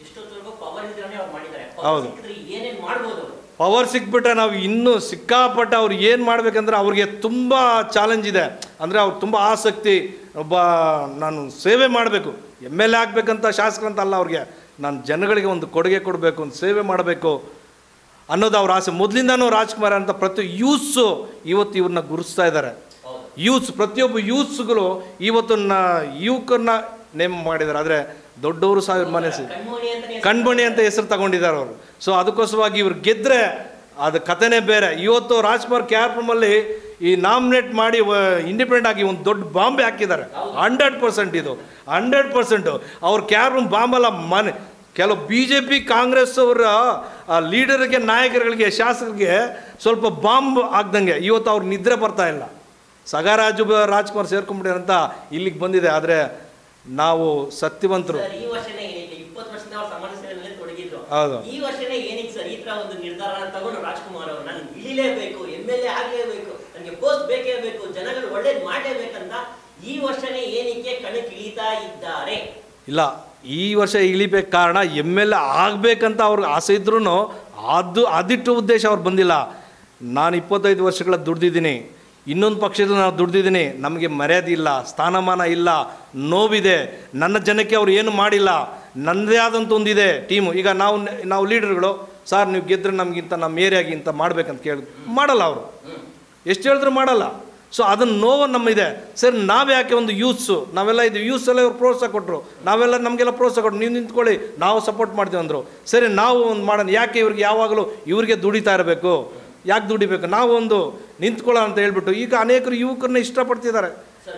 ಹೌದು, ಪವರ್ ಸಿಕ್ಬಿಟ್ರೆ ನಾವು ಇನ್ನೂ ಸಿಕ್ಕಾಪಟ್ಟೆ ಅವ್ರು ಏನು ಮಾಡಬೇಕಂದ್ರೆ ಅವ್ರಿಗೆ ತುಂಬ ಚಾಲೆಂಜ್ ಇದೆ. ಅಂದರೆ ಅವ್ರು ತುಂಬ ಆಸಕ್ತಿ, ಒಬ್ಬ ನಾನು ಸೇವೆ ಮಾಡಬೇಕು, MLA ಆಗಬೇಕಂತ ಶಾಸಕರಂತ ಅಲ್ಲ, ಅವ್ರಿಗೆ ನಾನು ಜನಗಳಿಗೆ ಒಂದು ಕೊಡುಗೆ ಕೊಡಬೇಕು, ಒಂದು ಸೇವೆ ಮಾಡಬೇಕು ಅನ್ನೋದು ಅವ್ರ ಆಸೆ. ಮೊದಲಿಂದನೂ ರಾಜ್ಕುಮಾರ್ ಅಂತ ಪ್ರತಿ ಯೂತ್ಸು ಇವತ್ತು ಇವ್ರನ್ನ ಗುರುತಿಸ್ತಾ ಇದ್ದಾರೆ. ಯೂತ್ಸ್, ಪ್ರತಿಯೊಬ್ಬ ಯೂತ್ಸ್ಗಳು ಇವತ್ತು ಯುವಕರನ್ನ ನೇಮ್ ಮಾಡಿದ್ದಾರೆ. ಆದರೆ ದೊಡ್ಡವರು ಸಾವಿರ ಮನೆ ಕಣ್ಮಣಿ ಅಂತ ಹೆಸರು ತಗೊಂಡಿದ್ದಾರೆ ಅವರು. ಸೊ ಅದಕ್ಕೋಸ್ಕರವಾಗಿ ಇವ್ರು ಗೆದ್ದರೆ ಅದು ಕಥೆನೇ ಬೇರೆ. ಇವತ್ತು ರಾಜ್ಕುಮಾರ್ ಕ್ಯಾರ್ಪಮಲ್ಲಿ ಈ ನಾಮಿನೇಟ್ ಮಾಡಿ ಇಂಡಿಪೆಂಡೆಂಟ್ ಆಗಿ ಒಂದು ದೊಡ್ಡ ಬಾಂಬೆ ಹಾಕಿದ್ದಾರೆ. 100% ಇದು 100%. ಅವ್ರ ಕ್ಯಾರ್ಪಮ್ ಬಾಂಬಲ್ಲ, ಮನೆ ಕೆಲವು BJP ಕಾಂಗ್ರೆಸ್ ಅವರ ಲೀಡರ್ಗೆ, ನಾಯಕರುಗಳಿಗೆ, ಶಾಸಕರಿಗೆ ಸ್ವಲ್ಪ ಬಾಂಬ್ ಆಗ್ದಂಗೆ ಇವತ್ತು ಅವ್ರು ನಿದ್ರೆ ಬರ್ತಾ ಇಲ್ಲ. ರಾಜ್ಕುಮಾರ್ ಸೇರ್ಕೊಂಡ್ಬಿಟ್ಟಾರೆ ಅಂತ ಇಲ್ಲಿಗೆ ಬಂದಿದೆ. ಆದರೆ ನಾವು ಸತ್ಯವಂತರು. ಹೌದು, ಈ ವರ್ಷನೇ ಏನಕ್ಕೆ ಸರ್ ಈ ತರ ಒಂದು ನಿರ್ಧಾರ ತಗೊಂಡು ರಾಜ್ಕುಮಾರ್ ಅವರು ನಾನು ಇಳಿಲೇಬೇಕು, MLA ಆಗಲೇಬೇಕು, ನನಗೆ ಪೋಸ್ಟ್ ಬೇಕೇ ಬೇಕು, ಜನಗಳು ಒಳ್ಳೇದು ಮಾಡಲೇಬೇಕಂತ ಈ ವರ್ಷನೇ ಏನಕ್ಕೆ ಕಣಕ್ಕೆ ಇಳಿತಾ ಇದ್ದಾರೆ? ಇಲ್ಲ, ಈ ವರ್ಷ ಇಳಿಬೇಕು ಕಾರಣ MLA ಆಗಬೇಕಂತ ಅವ್ರಿಗೆ ಆಸೆ ಇದ್ರೂ ಅದಿಟ್ಟು ಉದ್ದೇಶ ಅವ್ರು ಬಂದಿಲ್ಲ. ನಾನು 25 ವರ್ಷಗಳ ದುಡ್ದಿದ್ದೀನಿ, ಇನ್ನೊಂದು ಪಕ್ಷದಲ್ಲಿ ನಾವು ದುಡ್ದಿದ್ದೀನಿ, ನಮಗೆ ಮರ್ಯಾದೆ ಇಲ್ಲ, ಸ್ಥಾನಮಾನ ಇಲ್ಲ, ನೋವಿದೆ, ನನ್ನ ಜನಕ್ಕೆ ಅವ್ರು ಏನು ಮಾಡಿಲ್ಲ, ನನ್ನದೇ ಆದಂಥ ಒಂದಿದೆ ಟೀಮು. ಈಗ ನಾವು ಲೀಡರ್ಗಳು, ಸರ್ ನೀವು ಗೆದ್ದರೆ ನಮಗಿಂತ ನಮ್ಮ ಏರಿಯಾಗಿ ಇಂತ ಮಾಡ್ಬೇಕಂತ ಕೇಳಿ ಮಾಡಲ್ಲ, ಅವರು ಎಷ್ಟು ಹೇಳಿದ್ರು ಮಾಡಲ್ಲ. ಸೊ ಅದನ್ನು ನೋವು ನಮ್ಮಿದೆ. ಸರಿ, ನಾವು ಯಾಕೆ ಒಂದು ಯೂತ್ಸು ನಾವೆಲ್ಲ ಇದು ಯೂತ್ಸ್ ಎಲ್ಲ ಇವ್ರು ಪ್ರೋತ್ಸಾಹ ಕೊಟ್ಟರು, ನಾವೆಲ್ಲ ನಮಗೆಲ್ಲ ಪ್ರೋತ್ಸಾಹ ಕೊಟ್ಟರು, ನೀವು ನಿಂತ್ಕೊಳ್ಳಿ ನಾವು ಸಪೋರ್ಟ್ ಮಾಡ್ತೀವಿ ಅಂದರು. ಸರಿ, ನಾವು ಒಂದು ಮಾಡೋಣ, ಯಾಕೆ ಇವ್ರಿಗೆ ಯಾವಾಗಲೂ ಇವ್ರಿಗೆ ದುಡಿತಾ ಇರಬೇಕು, ಯಾಕೆ ದುಡಿಬೇಕು, ನಾವು ಒಂದು ನಿಂತ್ಕೊಳ್ಳೋ ಅಂತ ಹೇಳ್ಬಿಟ್ಟು ಈಗ ಅನೇಕರು ಯುವಕರನ್ನ ಇಷ್ಟಪಡ್ತಿದ್ದಾರೆ.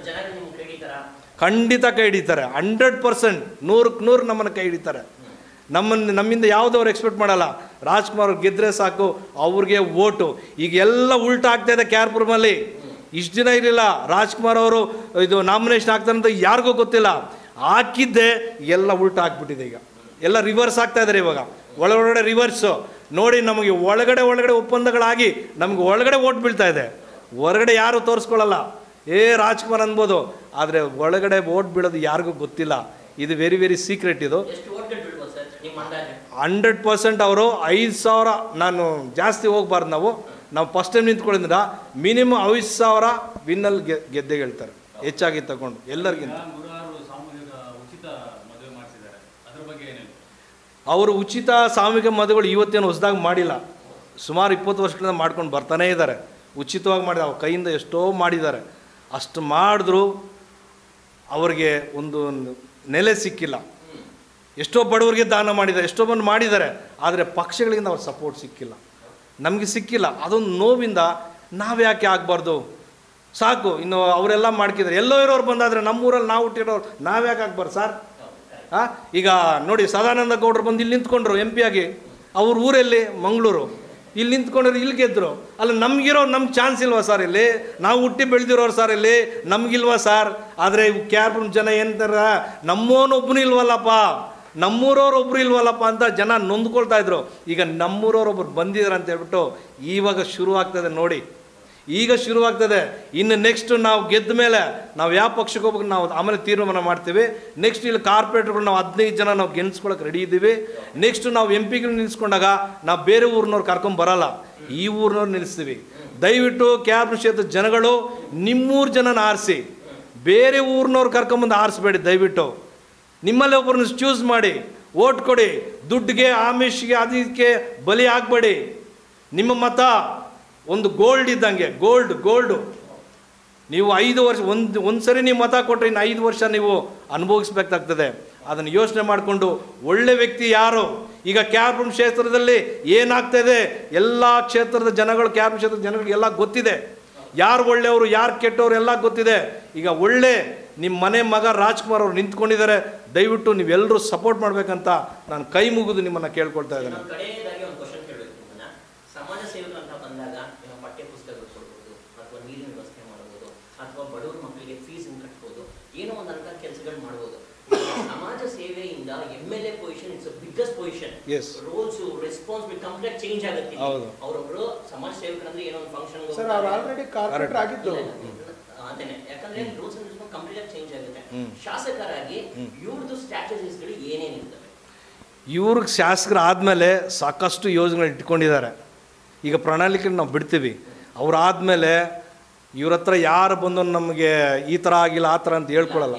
ಖಂಡಿತ ಕೈ ಹಿಡಿತಾರೆ, 100%, 100ಕ್ಕೆ 100 ನಮ್ಮನ್ನು ಕೈ ಹಿಡಿತಾರೆ. ನಮ್ಮಿಂದ ಯಾವುದವ್ರು ಎಕ್ಸ್ಪೆಕ್ಟ್ ಮಾಡಲ್ಲ. ರಾಜ್ಕುಮಾರ್ ಗೆದ್ದರೆ ಸಾಕು ಅವ್ರಿಗೆ ಓಟು. ಈಗ ಎಲ್ಲ ಉಲ್ಟಾ ಆಗ್ತಾಯಿದೆ ಕ್ಯಾರ್ಪುರಮಲ್ಲಿ. ಇಷ್ಟು ದಿನ ಇರಲಿಲ್ಲ, ರಾಜ್ಕುಮಾರ್ ಅವರು ಇದು ನಾಮಿನೇಷನ್ ಆಗ್ತಾರೆ ಅಂತ ಯಾರಿಗೂ ಗೊತ್ತಿಲ್ಲ. ಹಾಕಿದ್ದೆ ಎಲ್ಲ ಉಲ್ಟಾ ಆಗ್ಬಿಟ್ಟಿದೆ. ಈಗ ಎಲ್ಲ ರಿವರ್ಸ್ ಆಗ್ತಾ ಇದ್ದಾರೆ. ಇವಾಗ ಒಳಗಡೆ ರಿವರ್ಸು ನೋಡಿ, ನಮಗೆ ಒಳಗಡೆ ಒಪ್ಪಂದಗಳಾಗಿ ನಮಗೆ ಒಳಗಡೆ ಓಟ್ ಬೀಳ್ತಾ ಇದೆ. ಹೊರಗಡೆ ಯಾರು ತೋರಿಸ್ಕೊಳ್ಳಲ್ಲ, ರಾಜ್ಕುಮಾರ್ ಅನ್ಬೋದು, ಆದರೆ ಒಳಗಡೆ ಓಟ್ ಬೀಳೋದು ಯಾರಿಗೂ ಗೊತ್ತಿಲ್ಲ. ಇದು ವೆರಿ ವೆರಿ ಸೀಕ್ರೆಟ್. ಇದು 100% ಅವರು 5,000, ನಾನು ಜಾಸ್ತಿ ಹೋಗ್ಬಾರ್ದು, ನಾವು ಫಸ್ಟ್ ಟೈಮ್ ನಿಂತ್ಕೊಳ್ಳೋದ್ರಿಂದ ಮಿನಿಮಮ್ 5,000 ವಿನ್ನಲ್ಲಿ ಗೆದ್ದೆ ಹೇಳ್ತಾರೆ, ಹೆಚ್ಚಾಗಿ ತಗೊಂಡು ಎಲ್ಲರಿಗಿಂತ. ಅವರು ಉಚಿತ ಸಾಮೂಹಿಕ ಮದುವೆಗಳು ಇವತ್ತೇನು ಹೊಸದಾಗಿ ಮಾಡಿಲ್ಲ, ಸುಮಾರು 20 ವರ್ಷಗಳಿಂದ ಮಾಡ್ಕೊಂಡು ಬರ್ತಾನೇ ಇದ್ದಾರೆ. ಉಚಿತವಾಗಿ ಮಾಡಿದ ಅವ್ರ ಕೈಯಿಂದ ಎಷ್ಟೋ ಮಾಡಿದ್ದಾರೆ. ಅಷ್ಟು ಮಾಡಿದ್ರು ಅವ್ರಿಗೆ ಒಂದು ನೆಲೆ ಸಿಕ್ಕಿಲ್ಲ. ಎಷ್ಟೋ ಬಡವರಿಗೆ ದಾನ ಮಾಡಿದ್ದಾರೆ, ಎಷ್ಟೋ ಮಂದಿ ಮಾಡಿದ್ದಾರೆ, ಆದರೆ ಪಕ್ಷಗಳಿಂದ ಅವ್ರ ಸಪೋರ್ಟ್ ಸಿಕ್ಕಿಲ್ಲ, ನಮಗೆ ಸಿಕ್ಕಿಲ್ಲ. ಅದೊಂದು ನೋವಿಂದ ನಾವು ಯಾಕೆ ಆಗಬಾರ್ದು, ಸಾಕು ಇನ್ನು ಅವರೆಲ್ಲ ಮಾಡ್ಕಿದ್ದಾರೆ. ಎಲ್ಲೋ ಇರೋರು ಬಂದಾದರೆ ನಮ್ಮೂರಲ್ಲಿ ನಾವು ಹುಟ್ಟಿರೋರು ನಾವು ಯಾಕೆ ಆಗ್ಬಾರ್ದು ಸರ್? ಈಗ ನೋಡಿ, ಸದಾನಂದ ಗೌಡರು ಬಂದು ಇಲ್ಲಿ ನಿಂತ್ಕೊಂಡ್ರು MP ಆಗಿ. ಅವ್ರ ಊರಲ್ಲಿ ಮಂಗಳೂರು, ಇಲ್ಲಿ ನಿಂತ್ಕೊಂಡ್ರು, ಇಲ್ಲಿ ಗೆದ್ದರು. ಅಲ್ಲ, ನಮಗಿರೋ ನಮ್ಮ ಚಾನ್ಸ್ ಇಲ್ವಾ ಸರ್? ಇಲ್ಲಿ ನಾವು ಹುಟ್ಟಿ ಬೆಳೆದಿರೋರು ಸರ್, ಇಲ್ಲಿ ನಮಗಿಲ್ವಾ ಸರ್? ಆದರೆ ಕ್ಯಾರ್ಪುರಂ ಜನ ಏನಂತಾರ, ನಮ್ಮೋನೊಬ್ಬನು ಇಲ್ವಲ್ಲಪ್ಪ, ನಮ್ಮೂರವ್ರೊಬ್ರು ಇಲ್ವಲ್ಲಪ್ಪ ಅಂತ ಜನ ನೊಂದ್ಕೊಳ್ತಾ ಇದ್ರು. ಈಗ ನಮ್ಮೂರವ್ರೊಬ್ರು ಬಂದಿದ್ದಾರೆ ಅಂತ ಹೇಳ್ಬಿಟ್ಟು ಇವಾಗ ಶುರುವಾಗ್ತದೆ ನೋಡಿ, ಈಗ ಶುರುವಾಗ್ತದೆ. ಇನ್ನು ನೆಕ್ಸ್ಟ್ ನಾವು ಗೆದ್ದ ಮೇಲೆ ನಾವು ಯಾವ ಪಕ್ಷಕ್ಕೆ ಹೋಗ್ಬೇಕು ನಾವು ಆಮೇಲೆ ತೀರ್ಮಾನ ಮಾಡ್ತೀವಿ. ನೆಕ್ಸ್ಟ್ ಇಲ್ಲಿ ಕಾರ್ಪೊರೇಟರ್ಗಳು ನಾವು 15 ಜನ ನಾವು ಗೆಲ್ಸ್ಕೊಳಕ್ಕೆ ರೆಡಿ ಇದ್ದೀವಿ. ನೆಕ್ಸ್ಟ್ ನಾವು MP ನಿಲ್ಲಿಸ್ಕೊಂಡಾಗ ನಾವು ಬೇರೆ ಊರಿನವ್ರು ಕರ್ಕೊಂಬರಲ್ಲ, ಈ ಊರಿನವ್ರು ನಿಲ್ಲಿಸ್ತೀವಿ. ದಯವಿಟ್ಟು ಕ್ಯಾರ್ಪುರಂ ಕ್ಷೇತ್ರದ ಜನಗಳು ನಿಮ್ಮೂರು ಜನನ ಆರಿಸಿ, ಬೇರೆ ಊರಿನವ್ರು ಕರ್ಕೊಂಬಂದು ಆರಿಸ್ಬೇಡಿ. ದಯವಿಟ್ಟು ನಿಮ್ಮಲ್ಲಿ ಒಬ್ಬರನ್ನ ಚೂಸ್ ಮಾಡಿ ಓಟ್ ಕೊಡಿ. ದುಡ್ಡಿಗೆ, ಆಮಿಷ್ಗೆ, ಅದಕ್ಕೆ ಬಲಿ ಆಗಬೇಡಿ. ನಿಮ್ಮ ಮತ ಒಂದು ಗೋಲ್ಡ್ ಇದ್ದಂಗೆ, ಗೋಲ್ಡು. ನೀವು 5 ವರ್ಷ ಒಂದು ಸರಿ ನೀವು ಮತ ಕೊಟ್ಟರೆ ಇನ್ನು 5 ವರ್ಷ ನೀವು ಅನುಭವಿಸ್ಬೇಕಾಗ್ತದೆ. ಅದನ್ನು ಯೋಚನೆ ಮಾಡಿಕೊಂಡು ಒಳ್ಳೆ ವ್ಯಕ್ತಿ ಯಾರು, ಈಗ ಕ್ಯಾರ್ಪುರಂ ಕ್ಷೇತ್ರದಲ್ಲಿ ಏನಾಗ್ತಾಯಿದೆ, ಎಲ್ಲ ಕ್ಷೇತ್ರದ ಜನಗಳು, ಕ್ಯಾರ್ಪುರಂ ಕ್ಷೇತ್ರದ ಜನಗಳಿಗೆ ಎಲ್ಲ ಗೊತ್ತಿದೆ, ಯಾರು ಒಳ್ಳೆಯವರು ಯಾರು ಕೆಟ್ಟವರು ಎಲ್ಲ ಗೊತ್ತಿದೆ. ಈಗ ಒಳ್ಳೆ ನಿಮ್ಮ ಮನೆ ಮಗ ರಾಜ್ಕುಮಾರ್ ಅವರು ನಿಂತ್ಕೊಂಡಿದ್ದಾರೆ. ದಯವಿಟ್ಟು ನೀವೆಲ್ಲರೂ ಸಪೋರ್ಟ್ ಮಾಡಬೇಕಂತ ನಾನು ಕೈ ಮುಗಿದು ನಿಮ್ಮನ್ನು ಕೇಳ್ಕೊಳ್ತಾ ಇದ್ದೇನೆ. ಸಮಾಜ ಸೇವಕರು ಅಂತ ಬಂದಾಗ ಪಠ್ಯ ಪುಸ್ತಕಗಳು ಕೊಡ್ಬೋದು, ಅಥವಾ ನೀರಿನ ವ್ಯವಸ್ಥೆ ಮಾಡ್ಬೋದು, ಅಥವಾ ಬಡವರ ಮಕ್ಕಳಿಗೆ ಫೀಸ್ ಕಟ್ಬೋದು, ಏನೋ ಒಂದು ಅಂತ ಕೆಲಸಗಳು ಮಾಡ್ಬೋದು. ಸಮಾಜ ಸೇವೆಯಿಂದ MLA position it's biggest position. Roles responsibility complete change ಆಗುತ್ತೆ. ಅವರೊಬ್ರು ಸಮಾಜ ಸೇವಕರಂದ್ರೆ ಏನೋ ಒಂದು ಫಂಕ್ಷನ್ ಅದೇನೆ, ಯಾಕಂದ್ರೆ rules and response complete change ಆಗುತ್ತೆ. ಶಾಸಕರಾಗಿ ಇವ್ರದ್ದು ಸ್ಟ್ರಾಟಜೀಸ್ಗಳು ಏನೇನಿರ್ತವೆ? ಇವ್ರಿಗೆ ಶಾಸಕರಾದ್ಮೇಲೆ ಸಾಕಷ್ಟು ಯೋಜನೆಗಳು ಇಟ್ಕೊಂಡಿದ್ದಾರೆ. ಈಗ ಪ್ರಣಾಳಿಕೆ ನಾವು ಬಿಡ್ತೀವಿ, ಅವರಾದಮೇಲೆ ಇವ್ರ ಹತ್ರ ಯಾರು ಬಂದು ನಮಗೆ ಈ ಥರ ಆಗಿಲ್ಲ ಆ ಥರ ಅಂತ ಹೇಳ್ಕೊಳ್ಳಲ್ಲ.